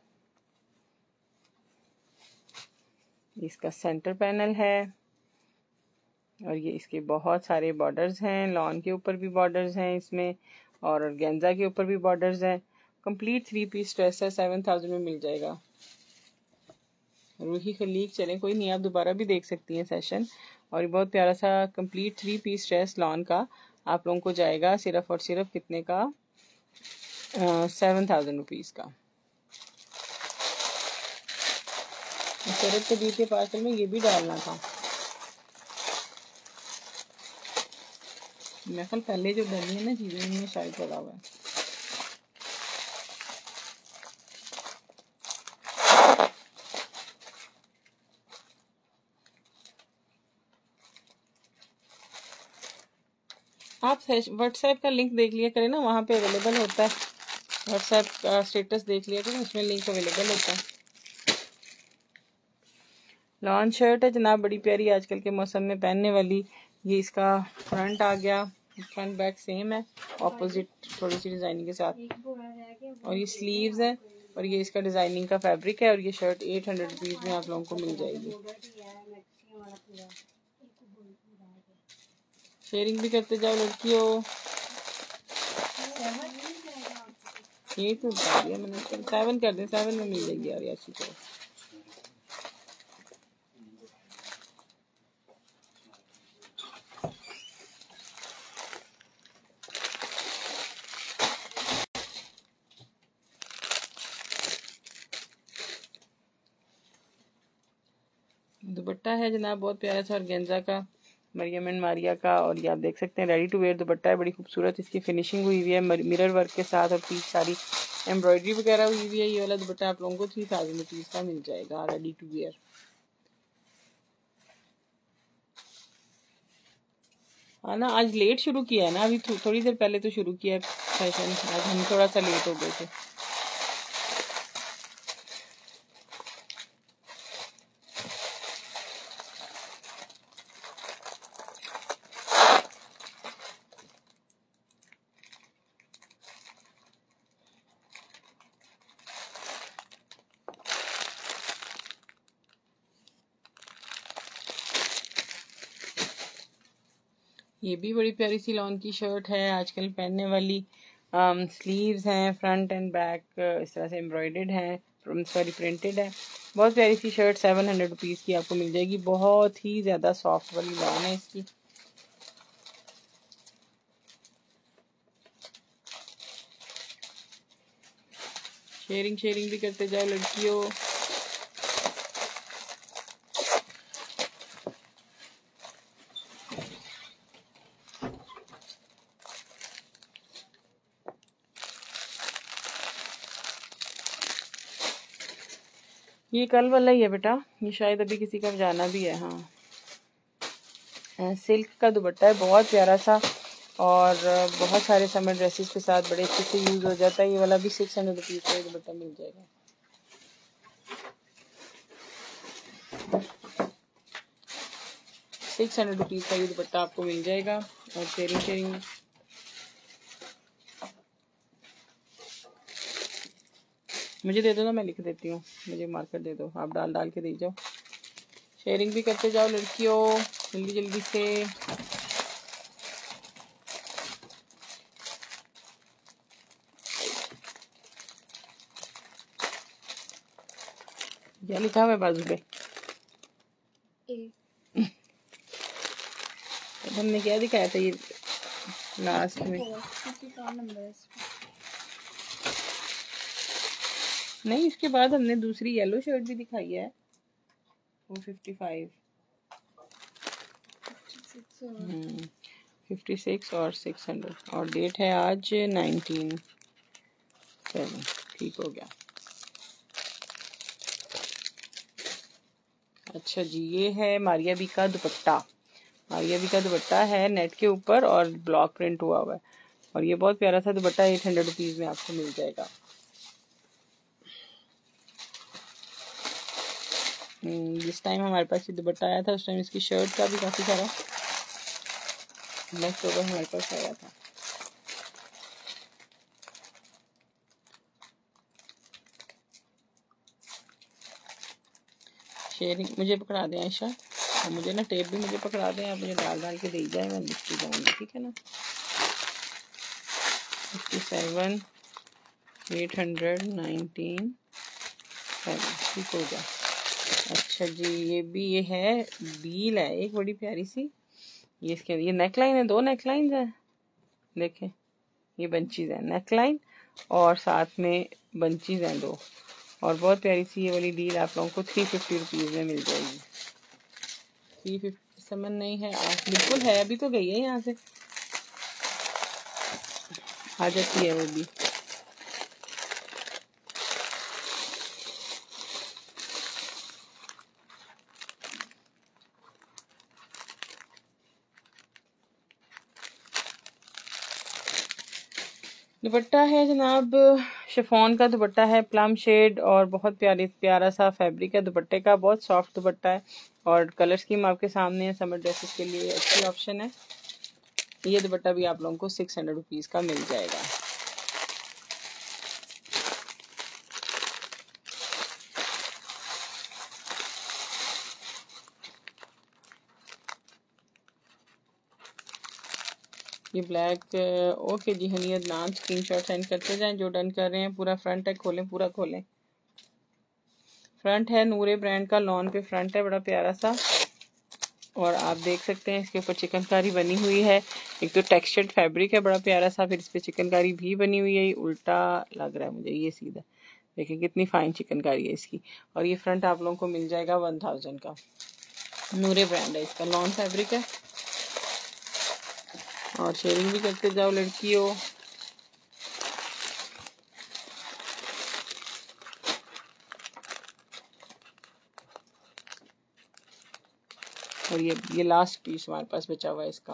इसका सेंटर पैनल है और ये इसके बहुत सारे बॉर्डर्स हैं। लॉन के ऊपर भी बॉर्डर्स हैं इसमें और ऑर्गेन्जा के ऊपर भी बॉर्डर्स हैं। कंप्लीट थ्री पीस ड्रेस है, सेवन थाउजेंड में मिल जाएगा। रूही खलीक, चलें कोई नहीं, आप दोबारा भी देख सकती हैं सेशन। और ये बहुत प्यारा सा complete three piece dress lawn का आप लोगों को जाएगा सिर्फ और सिर्फ कितने का, सेवन थाउजेंड रुपीज़ का। शरद के बीच के पार्सल में ये भी डालना था, मैं कल पहले जो डाली है ना चीज़ें इनमें शायद पड़ा हुआ है। आप व्हाट्सएप का लिंक देख लिया करें ना, वहाँ पे अवेलेबल होता है। व्हाट्सएप का स्टेटस देख लिया करें, उसमें लिंक अवेलेबल होता है। लॉन शर्ट है जनाब, बड़ी प्यारी आजकल के मौसम में पहनने वाली। ये इसका फ्रंट आ गया, फ्रंट बैक सेम है, ऑपोजिट थोड़ी सी डिजाइनिंग के साथ। और ये स्लीव्स है और ये इसका डिजाइनिंग का फैब्रिक है। और ये शर्ट एट हंड्रेड रुपीज़ में आप लोगों को मिल जाएगी। शेयरिंग भी करते जाओ लड़कियों। ये तो बता दिया मैंने, सेवन कर दें, सेवन में मिल जाएगी यार याची को। दुपट्टा है जनाब बहुत प्यारा सा ऑर्गेन्जा का, मरियम एंड मारिया का। और ये आप देख सकते हैं रेडी टू वेयर दुपट्टा है, बड़ी खूबसूरत इसकी फिनिशिंग हुई हुई है मिरर वर्क के साथ और पीछे सारी एम्ब्रॉयडरी वगैरह हुई हुई है। ये वाला दुपट्टा आप लोगों को थ्री थाउजेंड रुपीज़ का मिल जाएगा रेडी टू वेयर। हाँ ना, आज लेट शुरू किया है ना, अभी थो, थोड़ी देर पहले तो शुरू किया है सेशन। आज हम थोड़ा सा लेट हो गए थे। ये भी बड़ी प्यारी सी लॉन की शर्ट है आजकल पहनने वाली। स्लीव्स हैं, फ्रंट एंड बैक इस तरह से एम्ब्रॉयडर्ड है, सॉरी प्रिंटेड है। बहुत प्यारी सी शर्ट सेवन हंड्रेड रुपीज़ की आपको मिल जाएगी। बहुत ही ज़्यादा सॉफ्ट वाली लॉन है इसकी। शेयरिंग शेयरिंग भी करते जाओ लड़कियों। ये कल वाला ही है बेटा, ये शायद अभी किसी का जाना भी है। हाँ, सिल्क का दुपट्टा है, बहुत प्यारा सा, और बहुत सारे समर ड्रेसेस के साथ बड़े अच्छे से यूज़ हो जाता है। ये वाला भी सिक्स हंड्रेड रुपीज़ का दुपट्टा मिल जाएगा। सिक्स हंड्रेड रुपीज़ का ये दुपट्टा आपको मिल जाएगा। और शेयरिंग शेयरिंग मुझे दे दो ना, मैं लिख देती हूँ, मुझे मार्कर दे दो, आप डाल डाल के दे जाओ। शेयरिंग भी करते जाओ लड़कियों जल्दी जल्दी से। क्या लिखा हुआ है बाजू पे? हमने क्या दिखाया था ये लास्ट में? नहीं, इसके बाद हमने दूसरी येलो शर्ट भी दिखाई है, वो फिफ्टी फाइव फिफ्टी सिक्स और सिक्स हंड्रेड, और डेट है आज नाइनटीन सेवन। ठीक हो गया। अच्छा जी, ये है मारिया बी का दुपट्टा। मारिया बी का दुपट्टा है नेट के ऊपर और ब्लॉक प्रिंट हुआ हुआ है, और ये बहुत प्यारा सा दुपट्टा एट हंड्रेड रुपीज़ में आपको मिल जाएगा। जिस टाइम हमारे पास ये दुपट्टा आया था उस टाइम इसकी शर्ट का भी काफ़ी सारा लेफ्ट ओवर हमारे पास आया था। शेयरिंग मुझे पकड़ा दें आयशा, और मुझे ना टेप भी मुझे पकड़ा दें, आप मुझे डाल डाल के दे जाए, मैं लिखती जाऊँगी, ठीक है ना। Fifty seven eight hundred nineteen seven, ठीक हो गया। अच्छा जी, ये भी ये है बील है एक बड़ी प्यारी सी, ये इसके ये नेक लाइन है, दो नेक लाइन है, देखें ये बंचीज है, नेक लाइन और साथ में बंचीज हैं दो, और बहुत प्यारी सी ये वाली डील आप लोगों को थ्री फिफ्टी रुपीज़ में मिल जाएगी। थ्री फिफ्टी समझ नहीं है आप, बिल्कुल है, अभी तो गई है यहाँ से, आ जाती है वो भी। दुपट्टा है जनाब, शिफॉन का दुपट्टा है, प्लम शेड, और बहुत प्यारी प्यारा सा फैब्रिक है दुपट्टे का, बहुत सॉफ्ट दुपट्टा है, और कलर स्कीम आपके सामने है। समर ड्रेसेस के लिए अच्छी ऑप्शन है। ये दुपट्टा भी आप लोगों को सिक्स हंड्रेड रुपीज़ का मिल जाएगा। ये ब्लैक, ओके जी हनीयत नाम, स्क्रीनशॉट सेंड करते जाएं जो डन कर रहे हैं। पूरा फ्रंट है, खोलें पूरा खोलें। फ्रंट है नूरे ब्रांड का, लॉन पे फ्रंट है, बड़ा प्यारा सा, और आप देख सकते हैं इसके ऊपर चिकनकारी बनी हुई है। एक तो टेक्सचर्ड फैब्रिक है बड़ा प्यारा सा, फिर इस पर चिकनकारी भी बनी हुई है। ये उल्टा लग रहा है मुझे, ये सीधा देखिए कितनी फाइन चिकनकारी है इसकी। और ये फ्रंट आप लोगों को मिल जाएगा वन थाउजेंड का, नूरे ब्रांड है इसका, लॉन फैब्रिक है। और शेयरिंग भी करते जाओ लड़कियों। और ये ये लास्ट पीस हमारे पास बचा हुआ है इसका।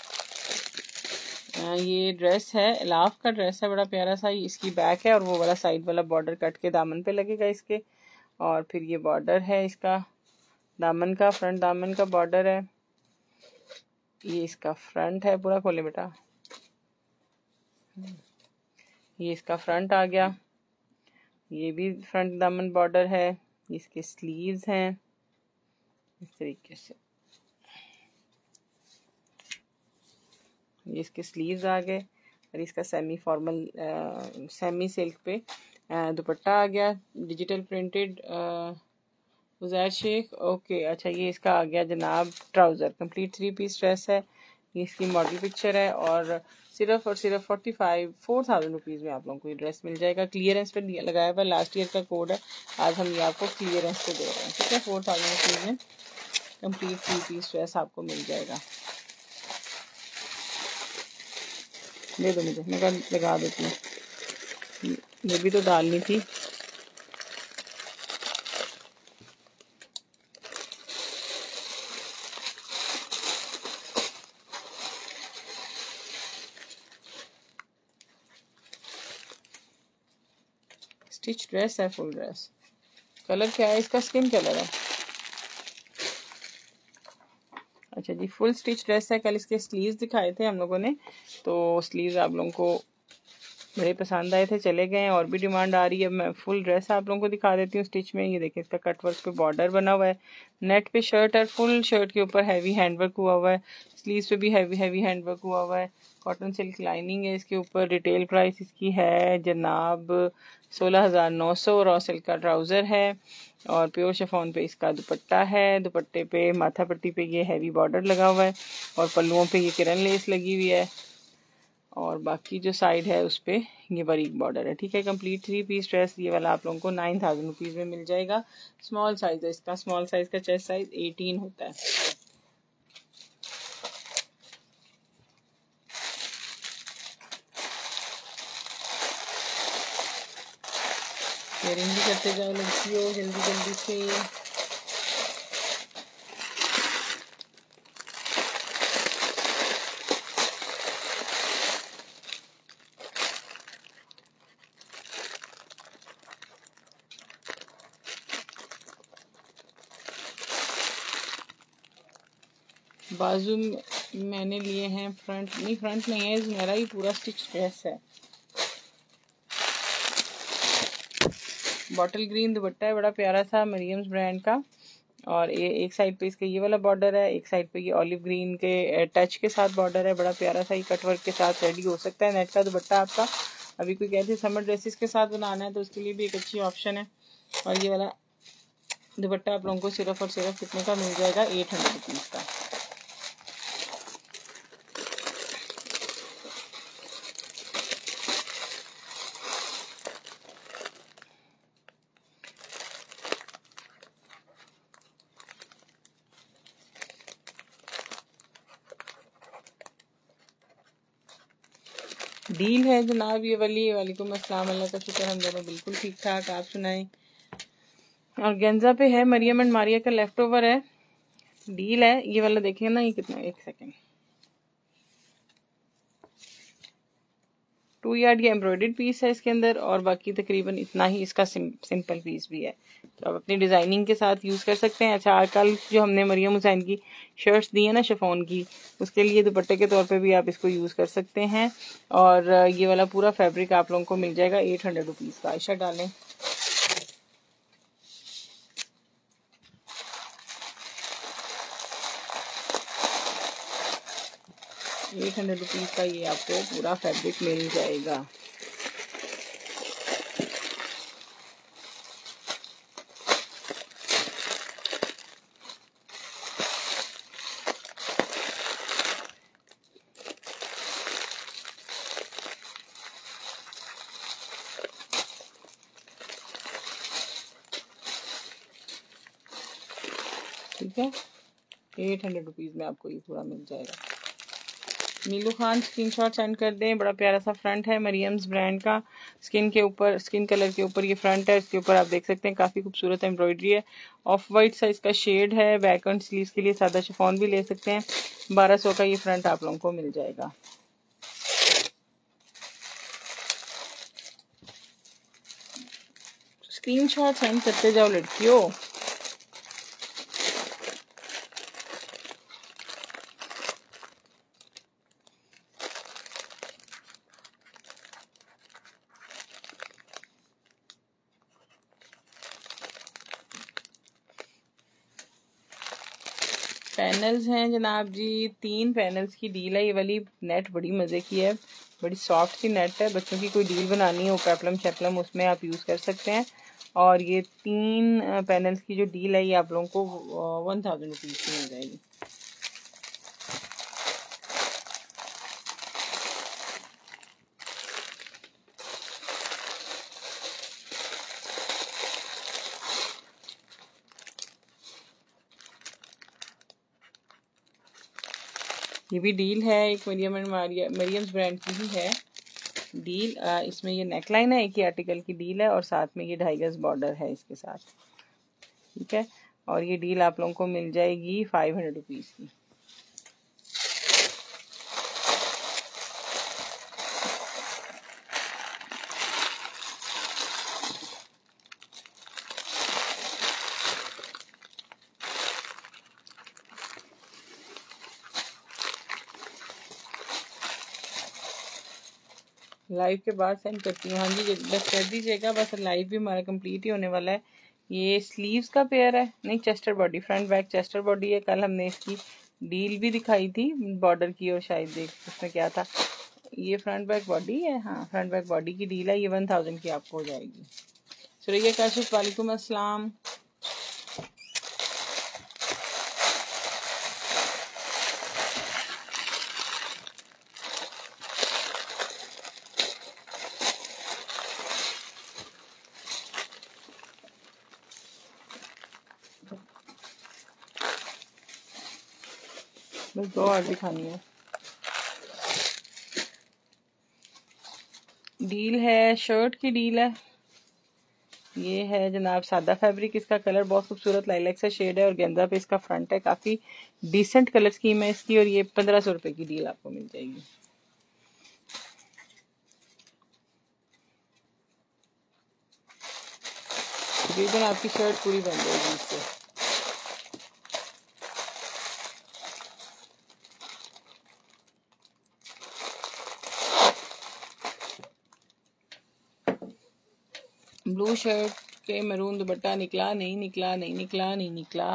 आ, ये ड्रेस है, लाफ का ड्रेस है, बड़ा प्यारा सा। इसकी बैक है और वो वाला साइड वाला बॉर्डर कट के दामन पे लगेगा इसके, और फिर ये बॉर्डर है इसका दामन का, फ्रंट दामन का बॉर्डर है। ये इसका फ्रंट है, पूरा खोले बेटा, ये इसका फ्रंट आ गया। ये भी फ्रंट दामन बॉर्डर है। इसके स्लीव्स हैं इस तरीके से, ये इसके स्लीव्स आ गए, और इसका सेमी फॉर्मल सेमी सिल्क पे दुपट्टा आ गया, digital printed Uzair Sheikh. Okay अच्छा, ये इसका आ गया जनाब trouser, complete three piece dress है। ये इसकी मॉडल पिक्चर है, और सिर्फ और सिर्फ forty five four thousand rupees में आप लोगों को ये ड्रेस मिल जाएगा। क्लियरेंस पे लगाया हुआ लास्ट ईयर का कोड है, आज हम ये आपको क्लियरेंस पे दे रहे हैं, ठीक है। फोर थाउजेंड रुपीज़ में कंप्लीट थ्री पीस ड्रेस आपको मिल जाएगा। दे दो मुझे, मैं लगा देती हूँ, ये भी तो डालनी थी। स्टिच ड्रेस है, फुल ड्रेस। कलर क्या है इसका? स्किन कलर है। अच्छा जी, फुल स्टिच ड्रेस है। कल इसके स्लीव्स दिखाए थे हम लोगों ने, तो स्लीव्स आप लोगों को बड़े पसंद आए थे, चले गए हैं। और भी डिमांड आ रही है। मैं फुल ड्रेस आप लोगों को दिखा देती हूँ स्टिच में। ये देखिए, इसका कट वर्क पे बॉर्डर बना हुआ है, नेट पे शर्ट है, फुल शर्ट के ऊपर हैवी हैंडवर्क हुआ हुआ है, स्लीव्स पे भी हैवी हैवी हैंडवर्क हुआ हुआ है, कॉटन सिल्क लाइनिंग है इसके ऊपर। रिटेल प्राइस इसकी है जनाब सोलह हज़ार नौ सौ। रॉ सिल्क का ट्राउज़र है और प्योर शिफॉन पे इसका दुपट्टा है। दुपट्टे पे माथा पट्टी पे ये हैवी बॉर्डर लगा हुआ है और पल्लुओं पे ये किरण लेस लगी हुई है और बाकी जो साइड है उस पर ये बारीक बॉर्डर है, ठीक है। कंप्लीट थ्री पीस ड्रेस ये वाला आप लोगों को नाइन थाउजेंड रुपीज़ में मिल जाएगा। स्मॉल साइज है इसका, स्मॉल साइज का चेस्ट साइज एटीन होता है। शेयरिंग भी करते जाओ लड़कियों, जल्दी जल्दी से। बाजू मैंने लिए हैं, फ्रंट नहीं, फ्रंट नहीं है, मेरा ही पूरा स्टिच ड्रेस है। बॉटल ग्रीन दुपट्टा है, बड़ा प्यारा सा, मरियम्स ब्रांड का। और ये एक साइड पे इसका ये वाला बॉर्डर है, एक साइड पे ये ऑलिव ग्रीन के टच के साथ बॉर्डर है, बड़ा प्यारा सा। ये कटवर्क के साथ रेडी हो सकता है। नेट का दुपट्टा आपका। अभी कोई कहते हैं समर ड्रेसेस के साथ बनाना है तो उसके लिए भी एक अच्छी ऑप्शन है। और ये वाला दुपट्टा आप लोगों को सिर्फ और सिर्फ कितने का मिल जाएगा? एट हंड्रेड रुपीज़ का। डील है जनाब ये वाली। वालेकुम अस्सलाम, अल्लाह का शुक्र, हम दोनों बिल्कुल ठीक ठाक, आप सुनाएं। और गेंजा पे है, मरियम एंड मारिया का लेफ्ट ओवर है, डील है ये वाला। देखिए ना ये कितना, एक सेकेंड, टू यार्ड ये एम्ब्रॉयडर्ड पीस है इसके अंदर और बाकी तकरीबन इतना ही इसका सिम, सिंपल पीस भी है, तो आप अपनी डिज़ाइनिंग के साथ यूज़ कर सकते हैं। अच्छा, कल जो हमने मरियम हुसैन की शर्ट्स दी है ना शिफॉन की, उसके लिए दुपट्टे के तौर पे भी आप इसको यूज़ कर सकते हैं। और ये वाला पूरा फैब्रिक आप लोगों को मिल जाएगा एट हंड्रेड रुपीज़ का। आयशा डालें। एट हंड्रेड रुपीज़ का ये आपको पूरा फैब्रिक मिल जाएगा। ठीक है, एट हंड्रेड रुपीज़ में आपको ये पूरा मिल जाएगा। नीलू खान स्क्रीनशॉट सेंड कर दें। बड़ा प्यारा सा फ्रंट है मरियम्स ब्रांड का, स्किन के ऊपर, स्किन कलर के ऊपर ये फ्रंट है। इसके ऊपर आप देख सकते हैं काफ़ी खूबसूरत एम्ब्रॉयडरी है। ऑफ वाइट सा इसका शेड है। बैक एंड स्लीव्स के लिए सादा शिफॉन भी ले सकते हैं। बारह सौ का ये फ्रंट आप लोगों को मिल जाएगा। स्क्रीनशॉट सेंड करते जाओ लड़कियों। पैनल्स हैं जनाब जी, तीन पैनल्स की डील है। ये वाली नेट बड़ी मज़े की है, बड़ी सॉफ्ट सी नेट है। बच्चों की कोई डील बनानी हो, पेपलम शेपलम, उसमें आप यूज़ कर सकते हैं। और ये तीन पैनल्स की जो डील है ये आप लोगों को वन थाउजेंड रुपीज़ की मिल जाएगी। ये भी डील है, एक मरियम एंड मरियम्स ब्रांड की ही है डील। इसमें ये नेकलाइन है, एक ही आर्टिकल की डील है और साथ में ये ढाई गज बॉर्डर है इसके साथ, ठीक है। और ये डील आप लोगों को मिल जाएगी फाइव हंड्रेड रुपीज़ की। लाइव के बाद सेंड करती हूँ। हाँ जी बस कर दीजिएगा, बस लाइव भी हमारा कंप्लीट ही होने वाला है। ये स्लीव्स का पेयर है, नहीं chester body, front back chester body है। कल हमने इसकी डील भी दिखाई थी बॉर्डर की, और शायद देख उसमें क्या था, ये फ्रंट बैक बॉडी है। हाँ फ्रंट बैक बॉडी की डील है, ये वन थाउजेंड की आपको हो जाएगी। सुरैया काशिफ वालेकुम अस्सलाम। बस दो और दिखानी है। डील है, शर्ट की डील है। ये है जनाब सादा फैब्रिक, इसका कलर बहुत खूबसूरत लाइलैक सा शेड है और गेंदा पे इसका फ्रंट है। काफ़ी डिसेंट कलर स्कीम है इसकी, और ये पंद्रह सौ रुपये की डील आपको मिल जाएगी। तकरीबन आपकी शर्ट पूरी बन जाएगी इससे। ब्लू शर्ट के मैरून दुपट्टा निकला नहीं निकला नहीं निकला नहीं निकला।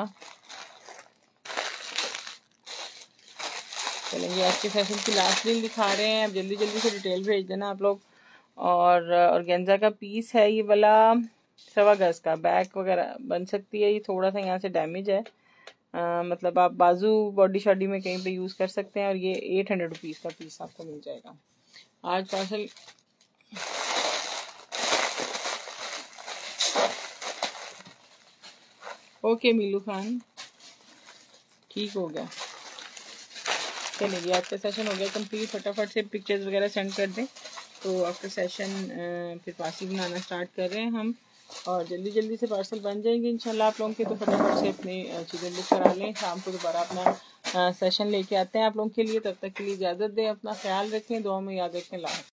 चलेंगे आज के सेशन की लास्ट डील दिखा रहे हैं, अब जल्दी जल्दी से डिटेल भेज देना आप लोग। और ऑर्गेन्जा का पीस है ये वाला, सवा गज का, बैक वगैरह बन सकती है। ये थोड़ा सा यहाँ से डैमेज है, आ, मतलब आप बाजू बॉडी शॉडी में कहीं पे यूज़ कर सकते हैं। और ये एट हंड्रेड रुपीज़ का पीस आपको मिल जाएगा। आज पार्सल ओके मीलू खान, ठीक हो गया। चलिए आज का सेशन हो गया कंप्लीट। फटाफट से पिक्चर्स वगैरह सेंड कर दें तो आफ्टर सेशन फिर पार्सल बनाना स्टार्ट कर रहे हैं हम, और जल्दी जल्दी से पार्सल बन जाएंगे इंशाल्लाह आप लोगों के। तो फटाफट से अपनी चीज़ें बुक करा लें, शाम को दोबारा अपना सेशन लेके आते हैं आप लोगों के लिए। तब तक के लिए इजाज़त दें, अपना ख्याल रखें, दुआ में याद रखें। ला